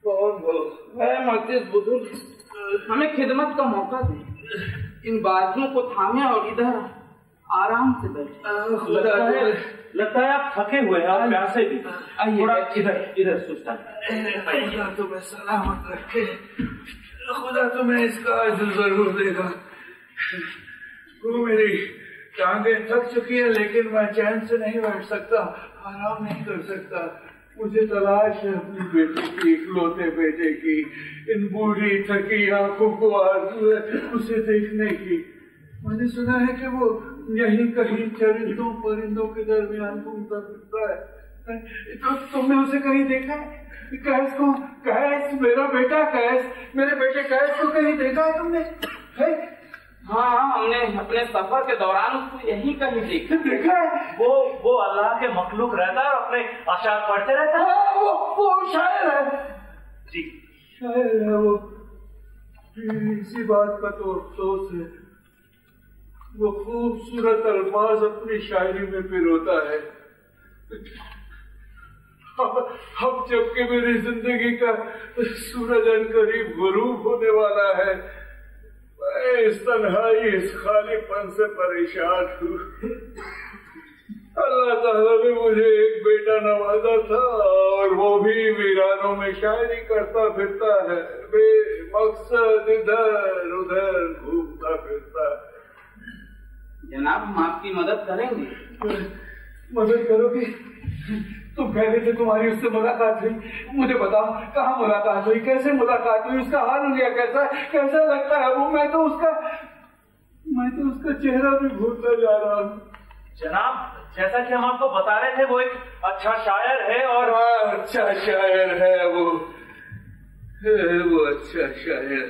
कौन हो? मैं मस्जिद बुजुर्ग, हमें खिदमत का मौका दे। इन बाजुओं को थामे और इधर आराम से बैठे। लगता है आप थके हुए हैं और प्यासे भी। थोड़ा इधर सुस्ता। खुदा तुम्हें सलामत रखे, खुदा तुम्हें इसका अजर जरूर देगा। वो मेरी टांगें थक चुकी है, लेकिन मैं चैन से नहीं बैठ सकता, आराम नहीं कर सकता। मुझे तलाश है अपनी बेटी की, इकलौते बेटे की। इन बूढ़ी थकी आंखों को आरज़ू है उसे देखने की। मैंने सुना है कि वो यहीं कहीं चरिंदों परिंदों के दरमियान घूमता फिरता है। तो तुमने उसे कहीं देखा है? कैस को, कैस मेरा बेटा कैस, मेरे बेटे कैस को कहीं देखा है तुमने? है? हाँ, हमने अपने सफर के दौरान उसको यहीं कहीं देखा है। वो अल्लाह के मखलूक रहता है और अपने अशार पढ़ते रहता है। हाँ, वो शायर है जी, शायर है वो। इसी बात का तो अफसोस है, वो खूबसूरत अल्फाज अपनी शायरी में पिरोता है। अब जबकि मेरी जिंदगी का सूरज अनकरीब गुरूब होने वाला है, मैं इस तन्हाई, इस खालीपन से परेशान हूँ। अल्लाह ताला ने मुझे एक बेटा नवाजा था और वो भी वीरानों में शायरी करता फिरता है, बेमकसद इधर उधर घूमता फिरता है। जनाब, हम आपकी मदद करेंगे। मदद करोगे? तुम कह रहे थे तुम्हारी उससे मुलाकात हुई, मुझे बताओ कहाँ मुलाकात हुई, कैसे मुलाकात हुई, उसका हाल हुआ कैसा, कैसा लगता है वो? मैं तो उसका चेहरा भी भूलता जा रहा हूँ। जनाब, जैसा कि हम आपको बता रहे थे, वो एक अच्छा शायर है और अच्छा शायर है वो अच्छा शायर।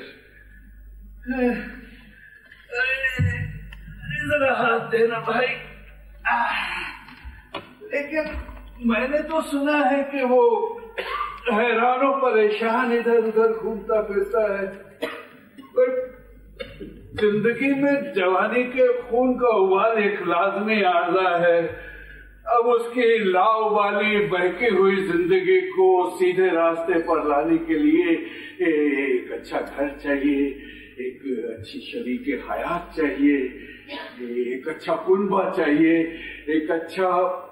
जरा हाथ देना भाई। लेकिन मैंने तो सुना है कि वो हैरान और परेशान इधर उधर घूमता फिरता है। जिंदगी में जवानी के खून का उबाल एक लाजमी आर्जा है। अब उसकी लाउबाली बहकी हुई जिंदगी को सीधे रास्ते पर लाने के लिए एक अच्छा घर चाहिए, एक अच्छी शरीके हयात चाहिए, एक अच्छा कुनबा चाहिए, एक अच्छा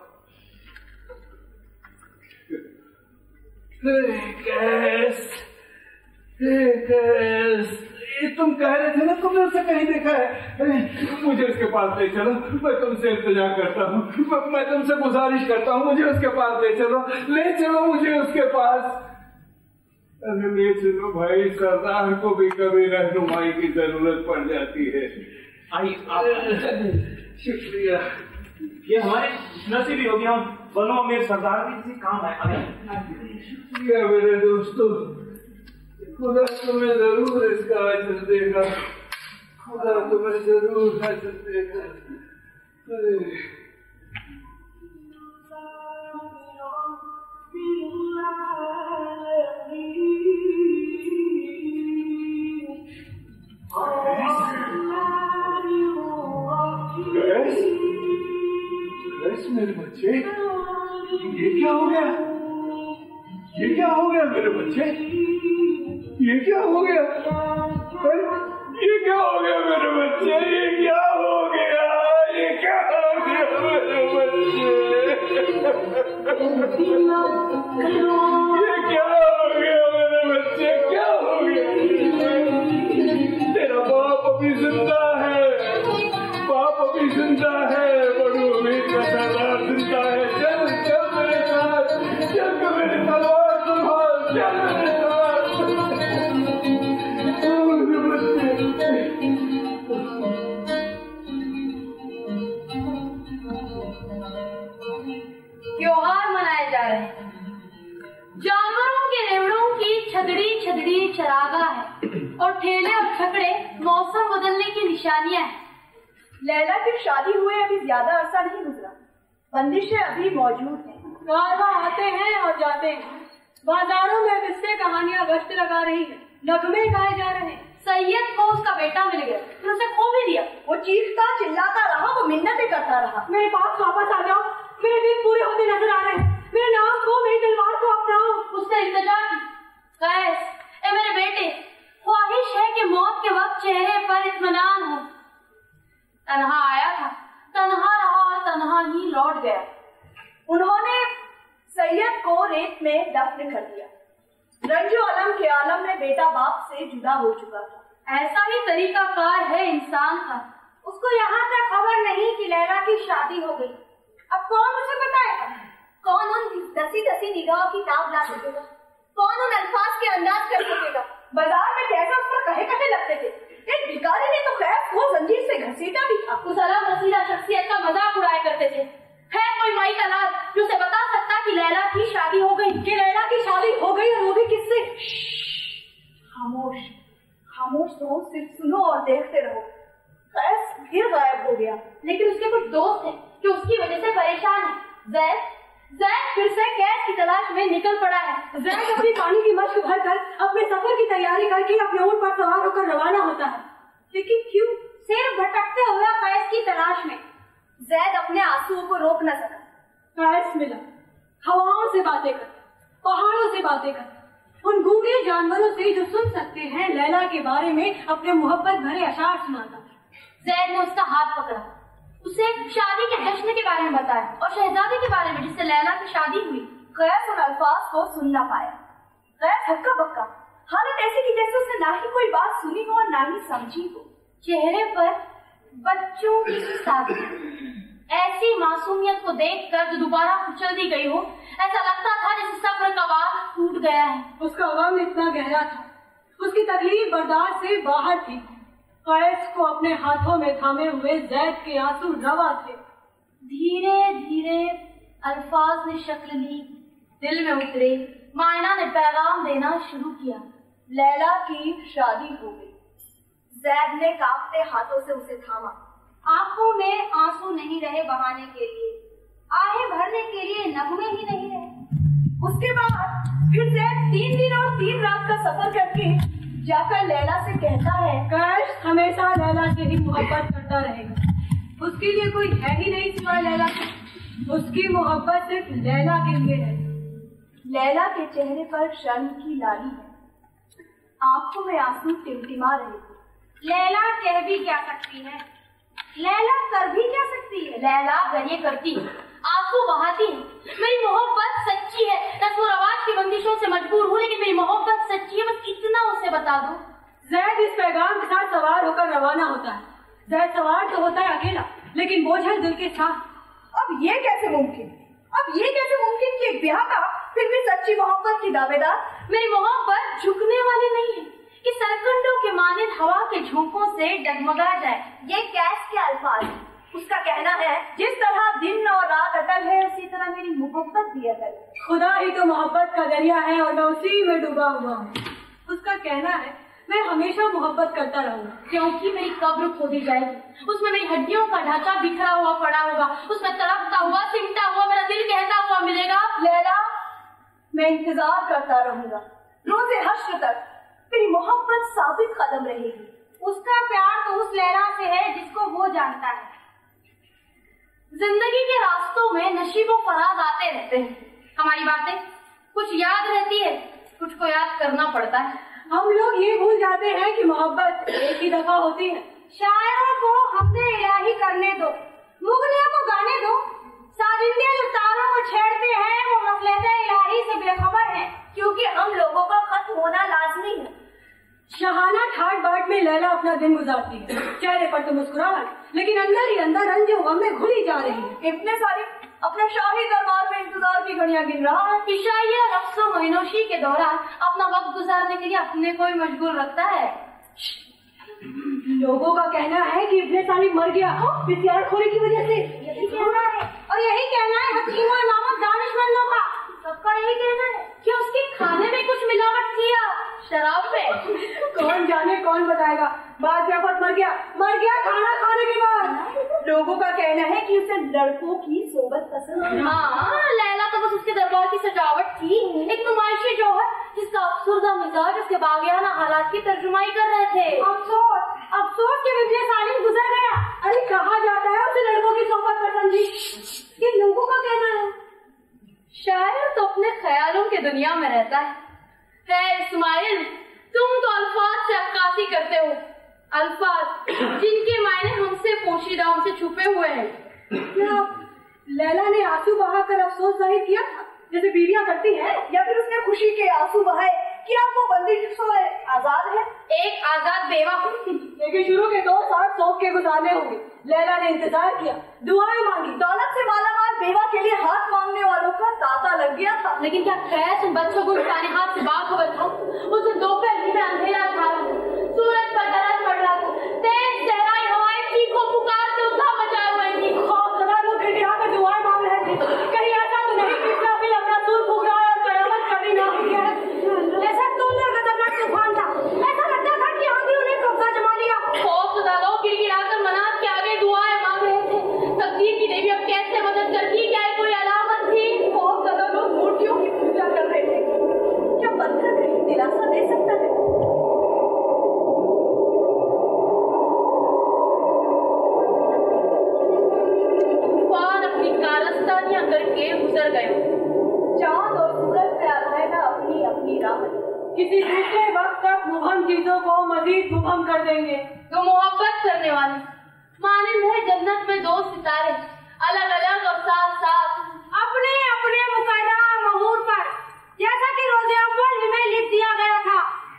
तुम कह रहे थे ना तुमने उसे कहीं देखा है? मुझे उसके पास ले चलो, मैं तुमसे इल्तिजा करता हूँ, मैं तुमसे गुजारिश करता हूँ, मुझे उसके पास ले चलो मुझे उसके पास। अरे ले चलो भाई, सरदार को भी कभी रहनुमाई की जरूरत पड़ जाती है। शुक्रिया, ये हमारे नसीबी होगी, हम बनो अमीर सरदार की किसी काम है। शुक्रिया मेरे दोस्तों, खुदा तुम्हें जरूर इसका अजर देगा, खुदा तुम्हें जरूर अजर देगा। मेरे बच्चे, ये क्या हो गया? ये क्या हो गया मेरे बच्चे? ये क्या हो गया? ये क्या हो गया मेरे बच्चे? ये क्या हो गया? ये क्या हो गया मेरे बच्चे? ये क्या हो गया मेरे बच्चे? क्या हो गया? तेरा बाप अभी जिंदा है, बाप अभी जिंदा है, बड़ी उम्मीद का सरदार जिंदा है। चल चल मेरे साथ, चल मेरे तलवार संभाल, चल मेरे साथ। त्योहार मनाए जा रहे हैं, जानवरों के रेवड़ों की छदड़ी छदड़ी चरागा है और ठेले और छकड़े मौसम बदलने की निशानियां हैं। लैला की शादी हुए अभी ज्यादा अरसा नहीं गुजरा, बंदिशें अभी मौजूद हैं। कारवां आते हैं और जाते हैं, बाजारों में किस्से कहानियां गश्त लगा रही है, नगमे गाए जा रहे हैं। सैयद को उसका बेटा मिल गया, फिर उसे खो भी दिया। वो चीखता चिल्लाता रहा, वो मिन्नतें करता रहा, मेरे पास वापस आ जाओ, मेरे दिन पूरे होते नजर आ रहे हैं, मेरे नाम को, मेरी तलवार को अपनाओ। उसने इल्तिजा की, कैस, ए मेरे बेटे, ख्वाहिश है कि मौत के वक्त चेहरे पर इत्मीनान हो। तन्हा आया था, तन्हा रहा और तन्हा ही लौट गया। उन्होंने सैयद को रेत में दफन कर दिया। रंजो अलम के आलम में बेटा बाप से जुदा हो चुका था। ऐसा ही तरीकाकार है इंसान का। उसको यहाँ तक खबर नहीं कि लैला की शादी हो गई। अब कौन उसे बताएगा? कौन उन दसी दसी निगाहों की ताब ला सकेगा? कौन उन अल्फाज के अंदाज कर सकेगा? बाजार में कैसे उस पर कहे लगते थे। एक भिखारी ने तो कैस को जंजीर से घसीटा भी था। उस अलग रसीदा शख्सियत का मजाक उड़ाया करते थे। है कोई माई का लाल जो उसे बता सकता कि लैला की शादी हो गई? कि लैला की शादी हो गई और वो भी किससे? खामोश खामोश रहो, सिर्फ सुनो और देखते रहो। कैस फिर गायब हो गया। लेकिन उसके कुछ दोस्त हैं जो उसकी वजह से परेशान हैं। जैद फिर से कैस की तलाश में निकल पड़ा है। जैद अपनी पानी की मश्क भरकर अपने सफर की तैयारी करके अपने ऊंट पर सवार होकर रवाना होता है। लेकिन क्यों? सिर्फ भटकते हुए कैस की तलाश में। जैद अपने आंसुओं को रोक न सका। कैस मिला, हवाओं से बातें करता, पहाड़ों से बातें करता, उन गूंगे जानवरों से जो सुन सकते हैं लैला के बारे में अपने मोहब्बत भरे अशार सुनाता। जैद ने उसका हाथ पकड़ा, उसे शादी के जश्न के बारे में बताया और शहजादे के बारे में जिससे लैला की शादी हुई। कैस उन अल्फाज को सुन न पाया। कैस हक्का बक्का, हालत ऐसी की जैसे उसने ना ही कोई बात सुनी हो और ना ही समझी हो। चेहरे पर बच्चों की सादगी, ऐसी मासूमियत को देखकर जो दोबारा कुचल दी गई हो, ऐसा लगता था जैसे सब्र का वार टूट गया है। उसका गम इतना गहरा था, उसकी तकलीफ बर्दाश्त से बाहर थी। कैस को अपने हाथों में थामे हुए जैद के आंसू रवा थे। धीरे धीरे अल्फाज ने शक्ल ली, दिल में उतरे, मायना ने पैगाम देना शुरू किया। लैला की शादी हो गई। जैद ने कांपते हाथों से उसे थामा। आंखों में आंसू नहीं रहे बहाने के लिए, आहें भरने के लिए नगमे ही नहीं रहे। उसके बाद फिर जैद 3 दिन और 3 रात का सफर करके जाकर लैला से कहता है, कैश हमेशा लैला से ही मोहब्बत करता रहेगा। उसके लिए कोई है ही नहीं सिवाय लैला के। उसकी मोहब्बत सिर्फ लैला के लिए है। लैला के चेहरे पर शर्म की लाली है, आंखों में आंसू टिमटिमा रहे थे। लैला कह भी क्या सकती है? लैला कर भी क्या सकती है? लैला अगर ये करती, आंसू बहाती है। मेरी मोहब्बत सच्ची है, रस्म रवाज की बंदिशों से मजबूर हूँ, लेकिन मेरी मोहब्बत सच्ची है, बस इतना उसे बता दो। जैद इस पैगाम के साथ सवार होकर रवाना होता है। जैद सवार तो होता है अकेला, लेकिन बोझल दिल के साथ। अब ये कैसे मुमकिन कि एक ब्याह का फिर भी सच्ची मोहब्बत की दावेदार? मेरी मोहब्बत झुकने वाली नहीं है कि सरकंडों के मानिंद हवा के झोंकों से डगमगा जाए। ये कैस के अल्फाज। उसका कहना है, जिस तरह दिन और रात अटल है, उसी तरह मेरी मोहब्बत भी अटल है। खुदा ही तो मोहब्बत का दरिया है और मैं उसी में डूबा हुआ हूँ। उसका कहना है, मैं हमेशा मोहब्बत करता रहूंगा, क्योंकि मेरी कब्र खोदी जाएगी, उसमें मेरी हड्डियों का ढांचा बिखरा हुआ पड़ा होगा, उसमें तड़पता हुआ सिमटा हुआ मेरा दिल कहता हुआ मिलेगा। लैला, मैं इंतजार करता रहूंगा, रोज़े हश्र तक मेरी मोहब्बत साबित कदम रहेगी। उसका प्यार तो उस लैला से है जिसको वो जानता है। जिंदगी के रास्तों में नशीबों फराज आते रहते हैं। हमारी बातें कुछ याद रहती है, कुछ को याद करना पड़ता है। हम लोग ये भूल जाते हैं कि मोहब्बत एक ही दफा होती है। शायरों को हमने इलाही करने दो, मुगलियों को गाने दो, साजिंदे जो तारों को छेड़ते हैं वो मसलते इलाही से बेखबर हैं, क्योंकि हम लोगों का खत्म होना लाजमी है। शहाना ठाट बाट में लैला अपना दिन गुजारती है, चेहरे पर तो मुस्कुराहट, लेकिन अंदर ही अंदर रंजो गम में घुली जा रही है। इतने सारी अपने शाही दरबार में इंतजार की घड़ियां गिन रहा है। इशाइया रक्सो महीनोशी के दौरान अपना वक्त गुजारने के लिए अपने को ही मशगूल रखता है। लोगों का कहना है कि इब्ने सालिम मर गया पिसियार खोने की वजह से। यही कहना है, और यही कहना है हकीमों नामक दानिशमंदों का। सबका यही कहना है कि उसके खाने में कुछ मिलावट थी या शराब में। कौन जाने, कौन बताएगा। बाद जाफत मर गया खाना खाने के बाद। लोगों का कहना है कि उसे लड़कों की सोबत पसंद है। हाँ, लैला तो बस उसके दरबार की सजावट थी, एक नुमाइशी जौहर जिसका अफसुर्दा मिजाज उसके बागियाना हालात की तर्जुमाई कर रहे थे। अफसोस के इब्ने सालिम गुजर गया। अरे कहा जाता है उसे लड़कों की सोबत पसंद थी, ये लोगों का कहना है। शायर तो अपने ख्यालों की दुनिया में रहता है, है इस्माइल, तुम तो अल्फाज से अक्कासी करते हो, अल्फाज जिनके मायने हमसे पोशीदा, हमसे छुपे हुए हैं। क्या लैला ने आंसू बहाकर अफसोस जाहिर किया था जैसे बीवियां करती हैं, या फिर उसने खुशी के आंसू बहाए कि अब वो बंदी से आजाद है? एक आजाद बेवा हूँ। लेकिन शुरू के 2 साल शौक के गुजारने होंगे। लैला ने इंतजार किया, दुआएं मांगी, दौलत से मालामाल बेवा के लिए हाथ मांगने वालों का तांता लग गया था। लेकिन क्या खैर तुम बच्चों को उठाने हाथ से बाखबर था? उसे दोपहर में अंधेरा था, सूरज का दरस पड़ रहा था, तेज सहराई हवाएं चीखों पुकार से उत्साह मचाए हुए थी। वो खिड़कियां कर दुआएं मांग रहे थे, कहीं ऐसा तो नहीं कि इस्राफील अपना सूर फूंक रहा है और कयामत कभी ना हुई है। ऐसा तोंदर खतरनाक तूफान था, ऐसा लगता था कि आंधी उन्हें कब्जा जमा लिया। खौफजदा लोग गिड़गिड़ाकर मनात के आगे दुआएं मांग रहे थे। तकदीर की देवी अब कैसे मदद करती, क्या कोई अलामत थी? खौफजदा लोग मूर्तियों की पूजा कर रहे थे। क्या पत्थर कहीं दिलासा दे सकता है? करके गुजर गए। चांद और सूरज पे आलाएगा अपनी अपनी राह, किसी दूसरे वक्त तक मुबहम चीजों को मजीद मुबहम कर देंगे। तो मोहब्बत करने वाले मानिंद है जन्नत में 2 सितारे, अलग अलग और साथ साथ अपने अपने मुकायदा महूर पर, जैसा कि रोज़े अव्वल में लिख दिया गया था।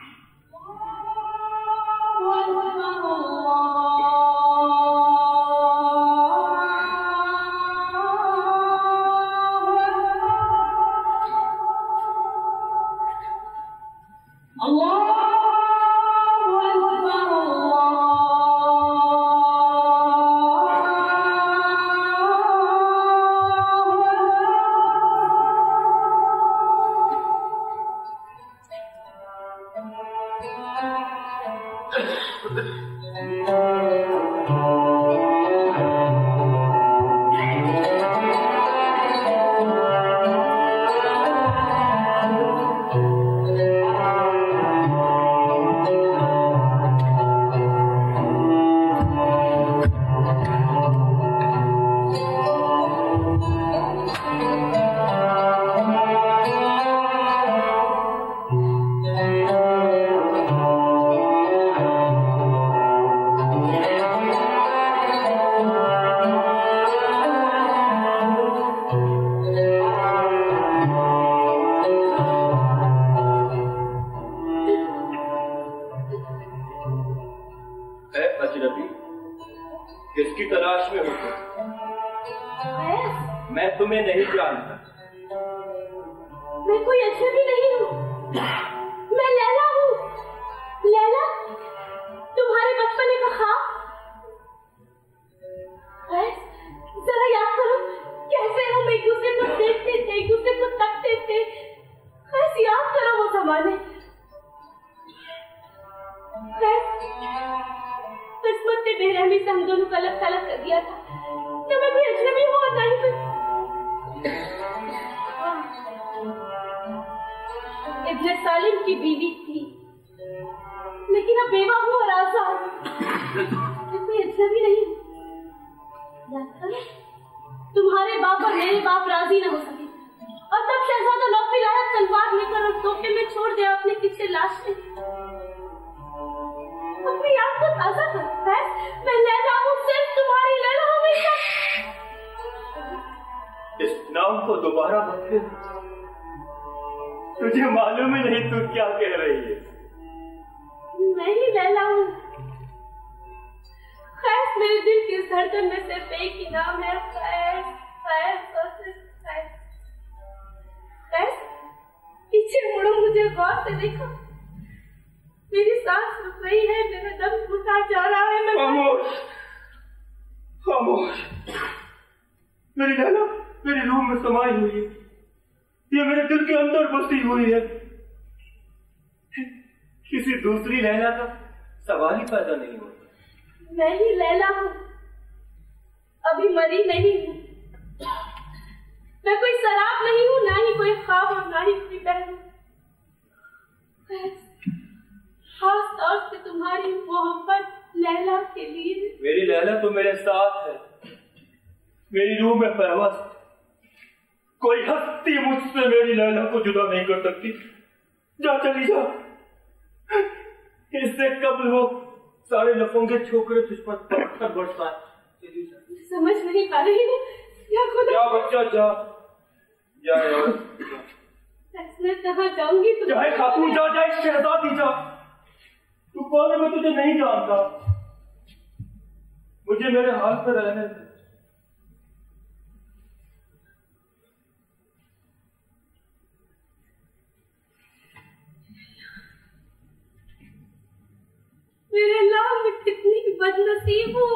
किसकी तलाश में हो? मैं तुम्हें नहीं जानता। मैं कोई अजनबी नहीं हूँ, मैं लैला हूँ। लैला, तुम्हारे बचपने का ख्वाब। जरा याद करो कैसे हम एक दूसरे को देखते थे, एक दूसरे को तकते थे। बस याद करो वो जमाने। किस्मत ने बेरहमी से हम दोनों को अलग थलग कर दिया था। न मैं कोई अजनबी हूँ और नहीं कोई। इब्न सालिम की बीवी थी, लेकिन अब बेवा हूँ और आजाद। मैं कोई अजनबी नहीं हूँ। तुम्हारे बाप और मेरे बाप राजी न हो सके, और तब शहजादा नौफिल आया तलवार लेकर और तोपे में छोड़ दिया अपने पीछे लाश में। अपनी याद को ताजा कर। मैं लैला हूँ, सिर्फ तुम्हारी लैला हमेशा। इस नाम को दोबारा मत ले। तुझे मालूम ही नहीं तू क्या कह रही है। मैं ही लैला हूँ। खैस मेरे दिल की धड़कन में सिर्फ एक ही नाम है, खैस, खैस और सिर्फ खैस। खैस, पीछे मुड़ो, मुझे गौर से देखो। मेरी सांस रुक रही है, मेरा दम घुटा जा रहा है। मैं खामोश, खामोश। मेरी लैला मेरी रूह में समाई हुई है, ये मेरे दिल के अंदर बसी हुई है। किसी दूसरी लैला का सवाल ही पैदा नहीं होता। मैं ही लैला हूँ, अभी मरी नहीं हूँ। मैं कोई शराब नहीं हूँ, ना ही कोई ख्वाब और ना ही कोई बहन। खास तौर से तुम्हारी मोहब्बत लैला के लिए। मेरी लैला तो मेरे साथ है, मेरी रूह में पैवस्त है। कोई हस्ती मुझसे मेरी लैला को जुदा नहीं कर सकती। जा चली जा, इससे कब वो सारे लफंगे छोकरे तुझ पर पत्थर बरसा है। समझ नहीं पा रही हूँ या खुदा। जा बच्चा जा, जा यार। मैं कहाँ जाऊंगी? चाहे खातून जा, चाहे शहजादी जा, तू कौन है मैं तुझे नहीं जानता। मुझे मेरे हाल पर रहने दे। मेरे अल्लाह, मैं कितनी बदनसीब हूँ।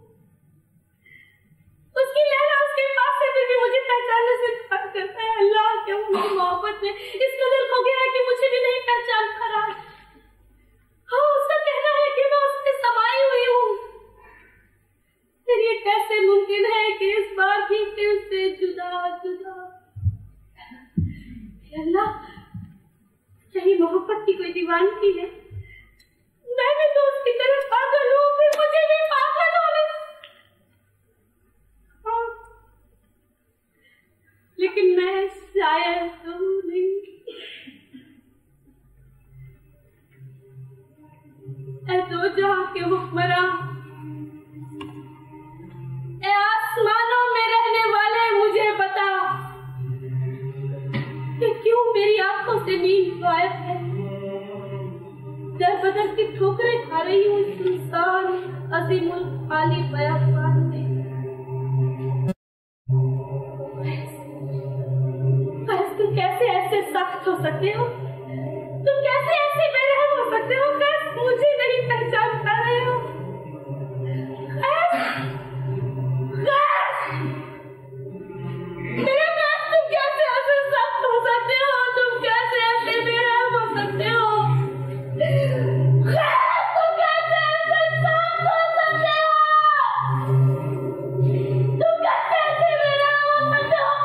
उसकी लैला उसके पास से फिर भी मुझे पहचानने से इनकार करता है। अल्लाह, क्या मेरी मोहब्बत में इस कदर खो गया है कि मुझे भी नहीं पहचान पा रहा। हाँ, उसका कहना है कि मैं उससे समाई हुई हूँ। फिर ये कैसे मुमकिन है कि इस बार भी दिल से जुदा जुदा। अल्लाह, यही मोहब्बत की कोई दीवानगी है। मैं भी तो उसकी तरह पागल हूँ, फिर मुझे भी पागल होने। हाँ, लेकिन मैं शायद तो नहीं। ऐ दो जहां के हुक्मरान, ऐ आसमानों में रहने वाले, मुझे बता कि क्यों मेरी आंखों से नींद गायब है। दर बदर की ठोकरें खा रही हूँ सुनसान अजीमुल खाली बयान में। तुम कैसे ऐसे सख्त हो सकते हो? तुम कैसे ऐसे बेरहम हो सकते हो? मुझे नहीं पहचान पा रहे हो? मेरे पास तुम कैसे ऐसे सख्त हो सकते हो? तुम कैसे ऐसे बेरहम हो सकते हो? तुम कैसे ऐसे सख्त हो सकते हो? तुम कैसे ऐसे बेरहम हो सकते हो?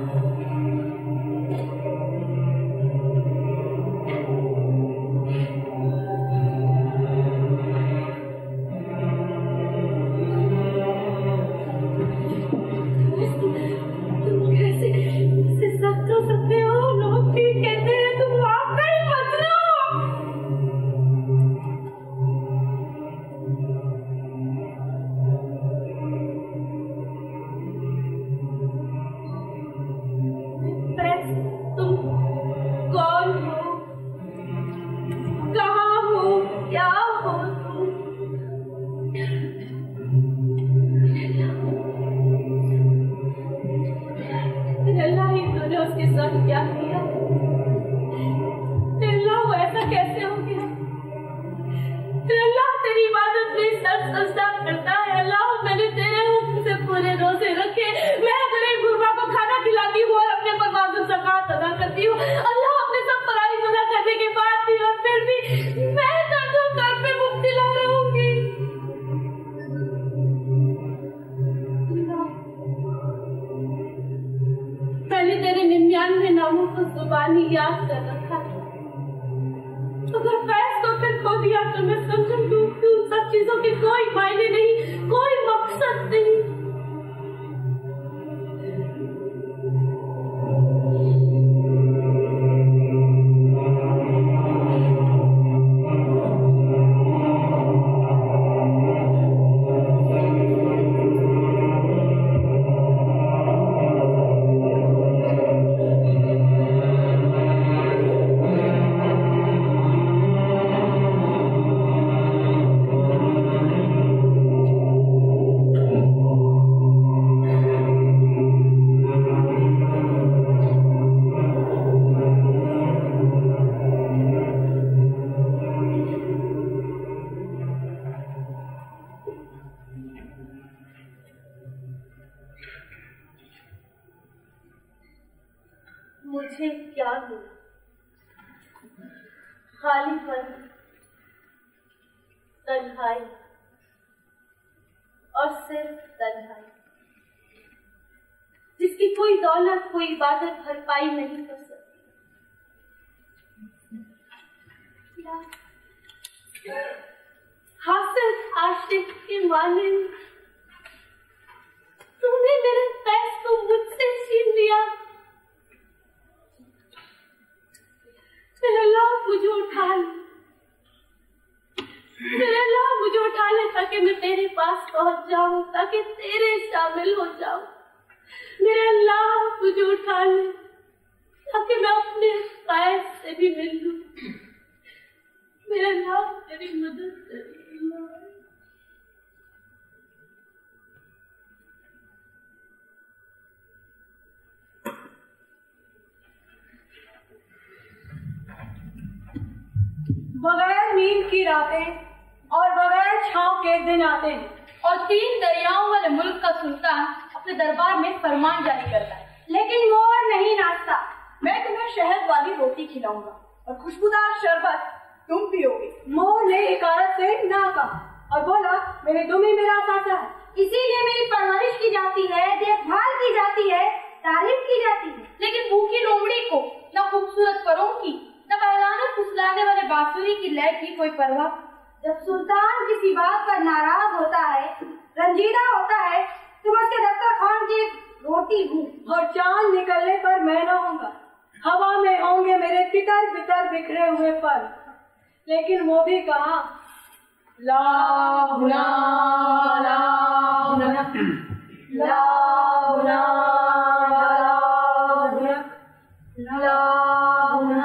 मुझे क्या मिला? खालीपन, तन्हाई और सिर्फ तन्हाई, जिसकी कोई दौलत, कोई इबादत भरपाई नहीं कर सकती। हासिल आशिक के माने तूने मेरे फैस को मुझसे छीन लिया। मेरे अल्लाह मुझे उठा ले, मेरे अल्लाह मुझे उठा ले ताकि मैं तेरे पास पहुंच जाऊं, ताकि तेरे शामिल हो जाऊं। मेरे अल्लाह मुझे उठा ले ताकि मैं अपने कैद से भी मिल लूं। मेरे अल्लाह तेरी मदद कर। बगैर नींद की रातें और बगैर छांव के दिन आते हैं, और 3 दरियाओं वाले मुल्क का सुल्तान अपने दरबार में फरमान जारी करता है, लेकिन मोर नहीं नाचता। मैं तुम्हें शहद वाली रोटी खिलाऊंगा और खुशबूदार शरबत तुम पियोगे। मोर ने इकारत से ना कहा और बोला, मेरे दुम ही मेरा सासा है, इसीलिए मेरी परवरिश की जाती है, देखभाल की जाती है, तारीफ की जाती है। लेकिन भूखी लोमड़ी को न खूबसूरत परों की, न बहलाने फुसलाने वाले बांसुरी की लय की कोई परवाह। जब सुल्तान किसी बात पर नाराज होता है, रंजीदा होता है, तुम उसके दस्तरखान की रोटी हूँ और चांद निकलने पर मैं न होऊंगा। हवा में होंगे मेरे तितर बितर बिखरे हुए पर, लेकिन वो भी कहा लाहुना लाहुना लाहुना लाहुना लाहुना।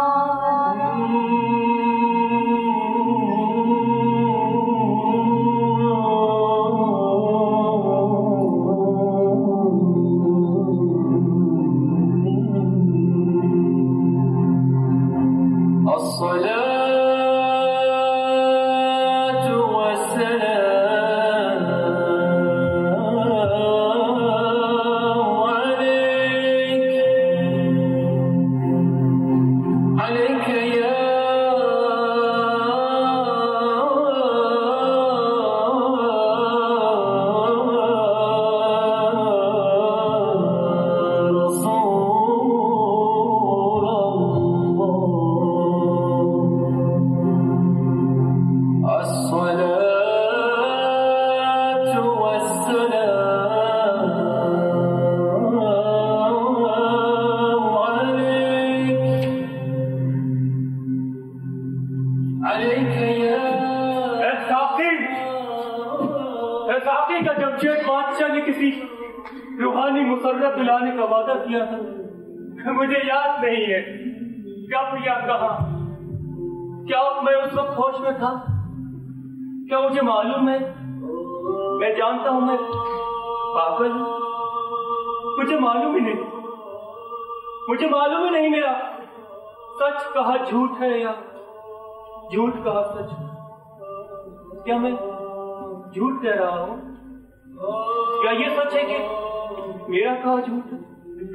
दिलाने का वादा किया था, मुझे याद नहीं है कब या कहा। क्या मैं उस वक्त होश में था? क्या मुझे मालूम है? मैं जानता हूं मैं पागल हूं, मुझे मालूम ही नहीं, मुझे मालूम ही नहीं मेरा सच कहा झूठ है या झूठ कहा सच। क्या मैं झूठ कह रहा हूं? क्या ये सच है कि मेरा कहा झूठ है?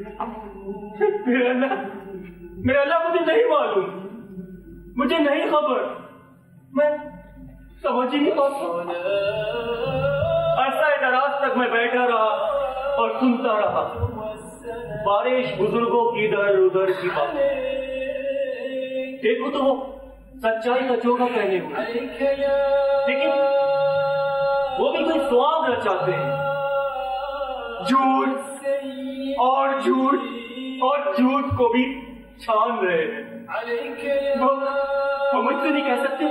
मेरा अल्लाह मुझे नहीं मालूम, मुझे नहीं खबर, मैं समझ ही नहीं पाता। ऐसा दराज तक मैं बैठा रहा और सुनता रहा बारिश बुजुर्गों की इधर उधर की बातें। देखो तो वो सच्चाई का चोगा पहने हुए, लेकिन वो भी कोई स्वाद रचाते हैं। झूठ और झूठ और झूठ को भी छान रहे हैं। वो मुझसे नहीं कह सकते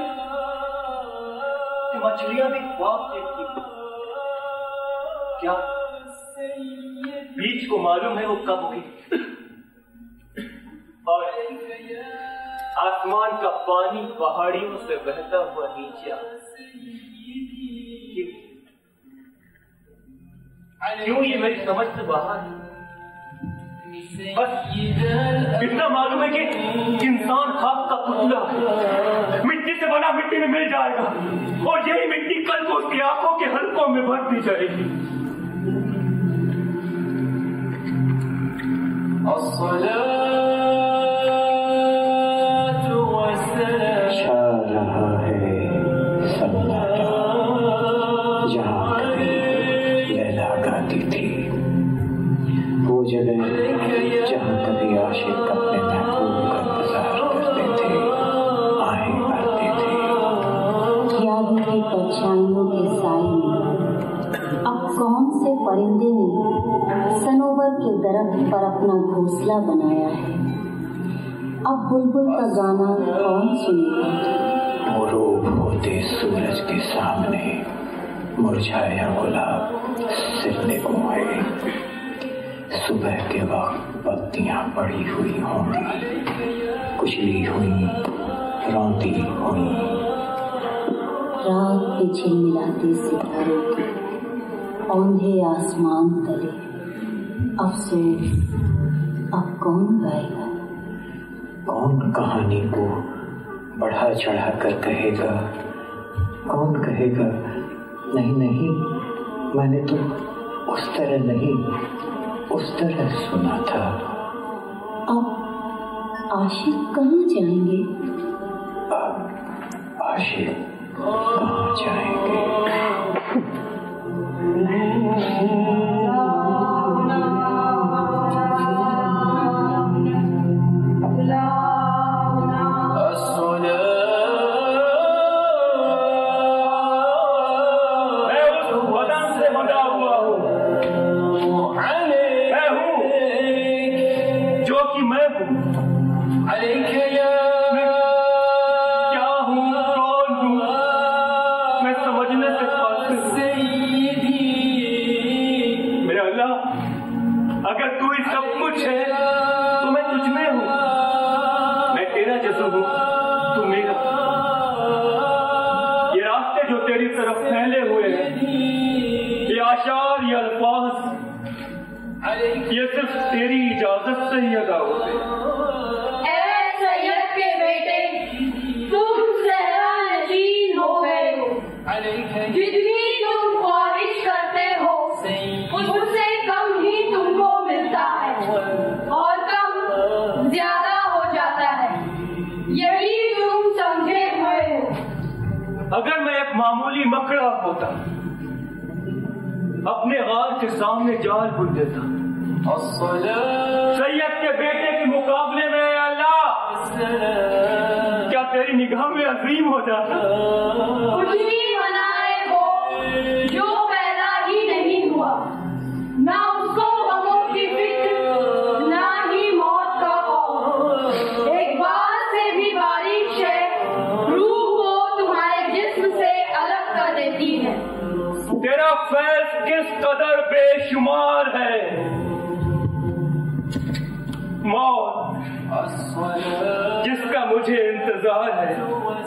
कि मछलियां भी ख्वाब देखती हैं। क्या बीच को मालूम है वो कब होगी? और आसमान का पानी पहाड़ियों से बहता हुआ नीचे आ, क्यों ये मेरी समझ से बाहर है। बस इतना मालूम है कि इंसान खाक का पुतला है, मिट्टी से बना मिट्टी में मिल जाएगा और यही मिट्टी कल को उसकी आंखों के हलकों में भर दी जाएगी। छा रहा है सन्नाटा, जहाँ कभी लैला गाती थी, वो जगह जहाँ कभी आशिक अपने महबूब का इंतजार करते थे, आहें भरते थे। यादों की परछाइयों के साए में अब कौन से परिंदे ने सनोवर के दरख्त पर अपना घोंसला बनाया है। अब बुलबुल का गाना कौन सुनेगा? वो रूप होते सूरज के सामने मुरझाया गुलाब सिरने को है। सुबह के वक्त पत्तियां पड़ी हुई होंगी, कुचली हुई, रोंदी हुई। रात पे झिलमिलाते सितारों के औंधे आसमान तले अफसोस अब कौन गाएगा? कौन कहानी को बढ़ा चढ़ा कर कहेगा? कौन कहेगा नहीं नहीं, मैंने तो उस तरह नहीं, उस तरह सुना था। अब आशिक कहाँ जाएंगे? अब आशिक कहाँ जाएंगे? ये सिर्फ तेरी इजाजत से ही अदा होते। ऐ सैयद के बेटे, तुम सहरा नशीन हो गए हो। जितनी तुम ख्वाहिश करते हो उससे कम ही तुमको मिलता है और कम ज्यादा हो जाता है, यही तुम समझे हुए हो। अगर मैं एक मामूली मकड़ा होता, अपने गाल के सामने जाल बुन देता, सैयद के बेटे के मुकाबले में अल्लाह क्या तेरी निगाह में अजीम हो जाता? कुछ भी बनाए हो जो पैदा ही नहीं हुआ, ना उसको गमों की फिक्र ना ही मौत का खौफ। एक बार से भी बारिश है रूह को तुम्हारे जिस्म से अलग कर देती है। तेरा फैज किस कदर बेशुमार है। मौत जिसका मुझे इंतजार है,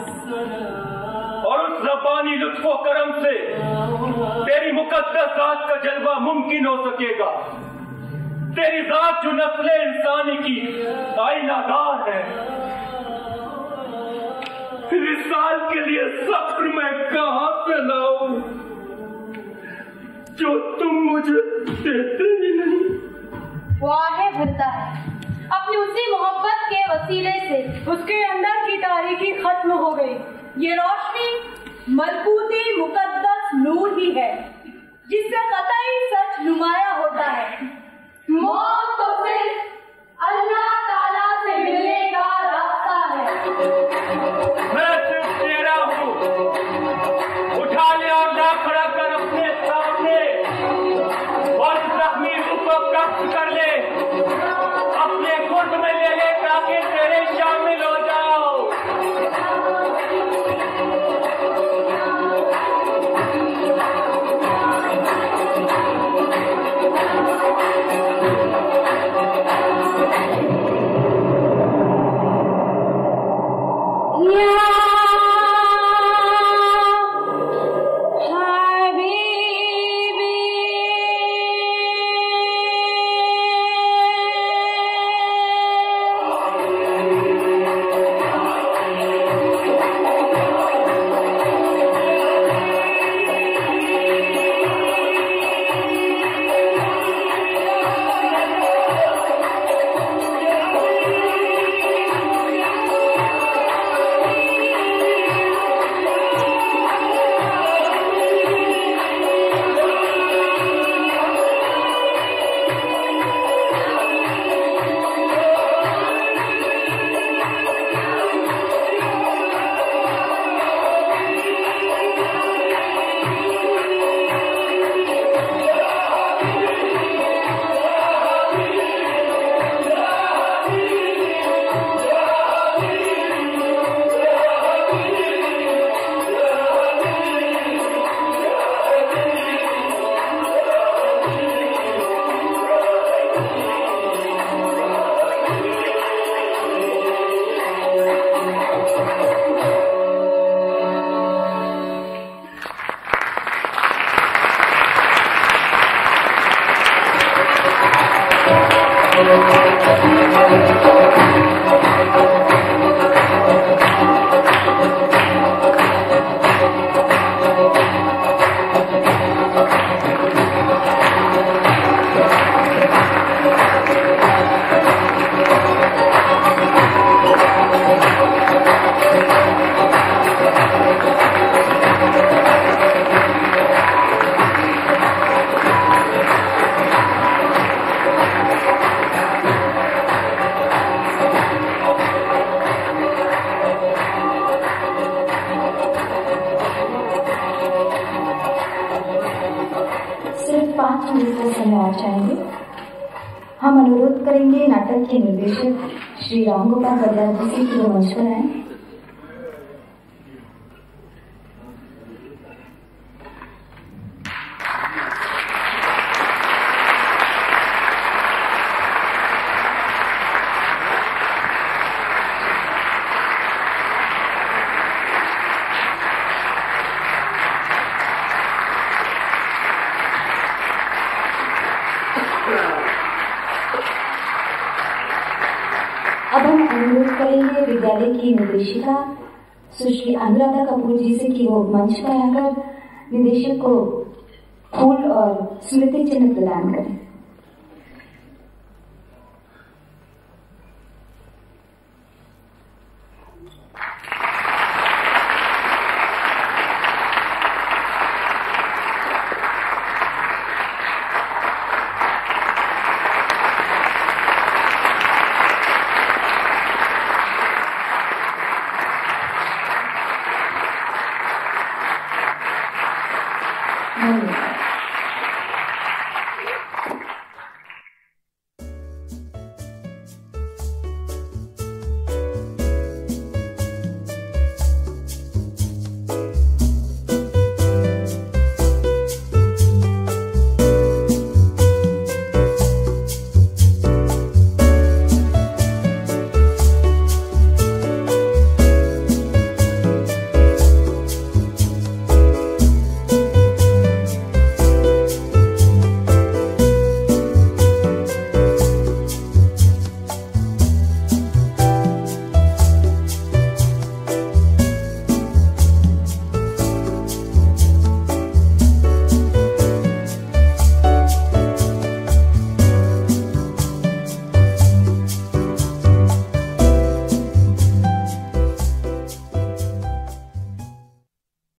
और उस रब्बानी लुत्फो करम से तेरी मुकद्दस जात का जलवा मुमकिन हो सकेगा। तेरी जात जो नस्ल इंसानी की आईनादार है, विसाल के लिए सब्र मैं कहां से लाऊं जो तुम मुझे देते ही नहीं। वाहे भरता है अपनी उसी मोहब्बत के वसीले से उसके अंदर की तारीकी खत्म हो गई। ये रोशनी मलकूती मुकद्दस नूर ही है जिससे कतई सच नुमाया होता है। मौत तो सिर्फ अल्लाह ताला से मिलने का रास्ता है। मैं सिर्फ तेरा हूँ, उठा ले और ला खड़ा कर अपने सामने और जख्मी रूप को कब्ज कर ले, अपने गुट में ले ले ताकि तेरे शामिल हो जाओ। हम अनुरोध करेंगे नाटक के निर्देशक श्री राम गोपाल बलियार जी की वो मंच पर आए। अब हम अनुरोध करेंगे विद्यालय की निर्देशिका सुश्री अनुराधा कपूर जी से कि वो मंच पर आकर निदेशक को फूल और स्मृति चिन्ह प्रदान करें।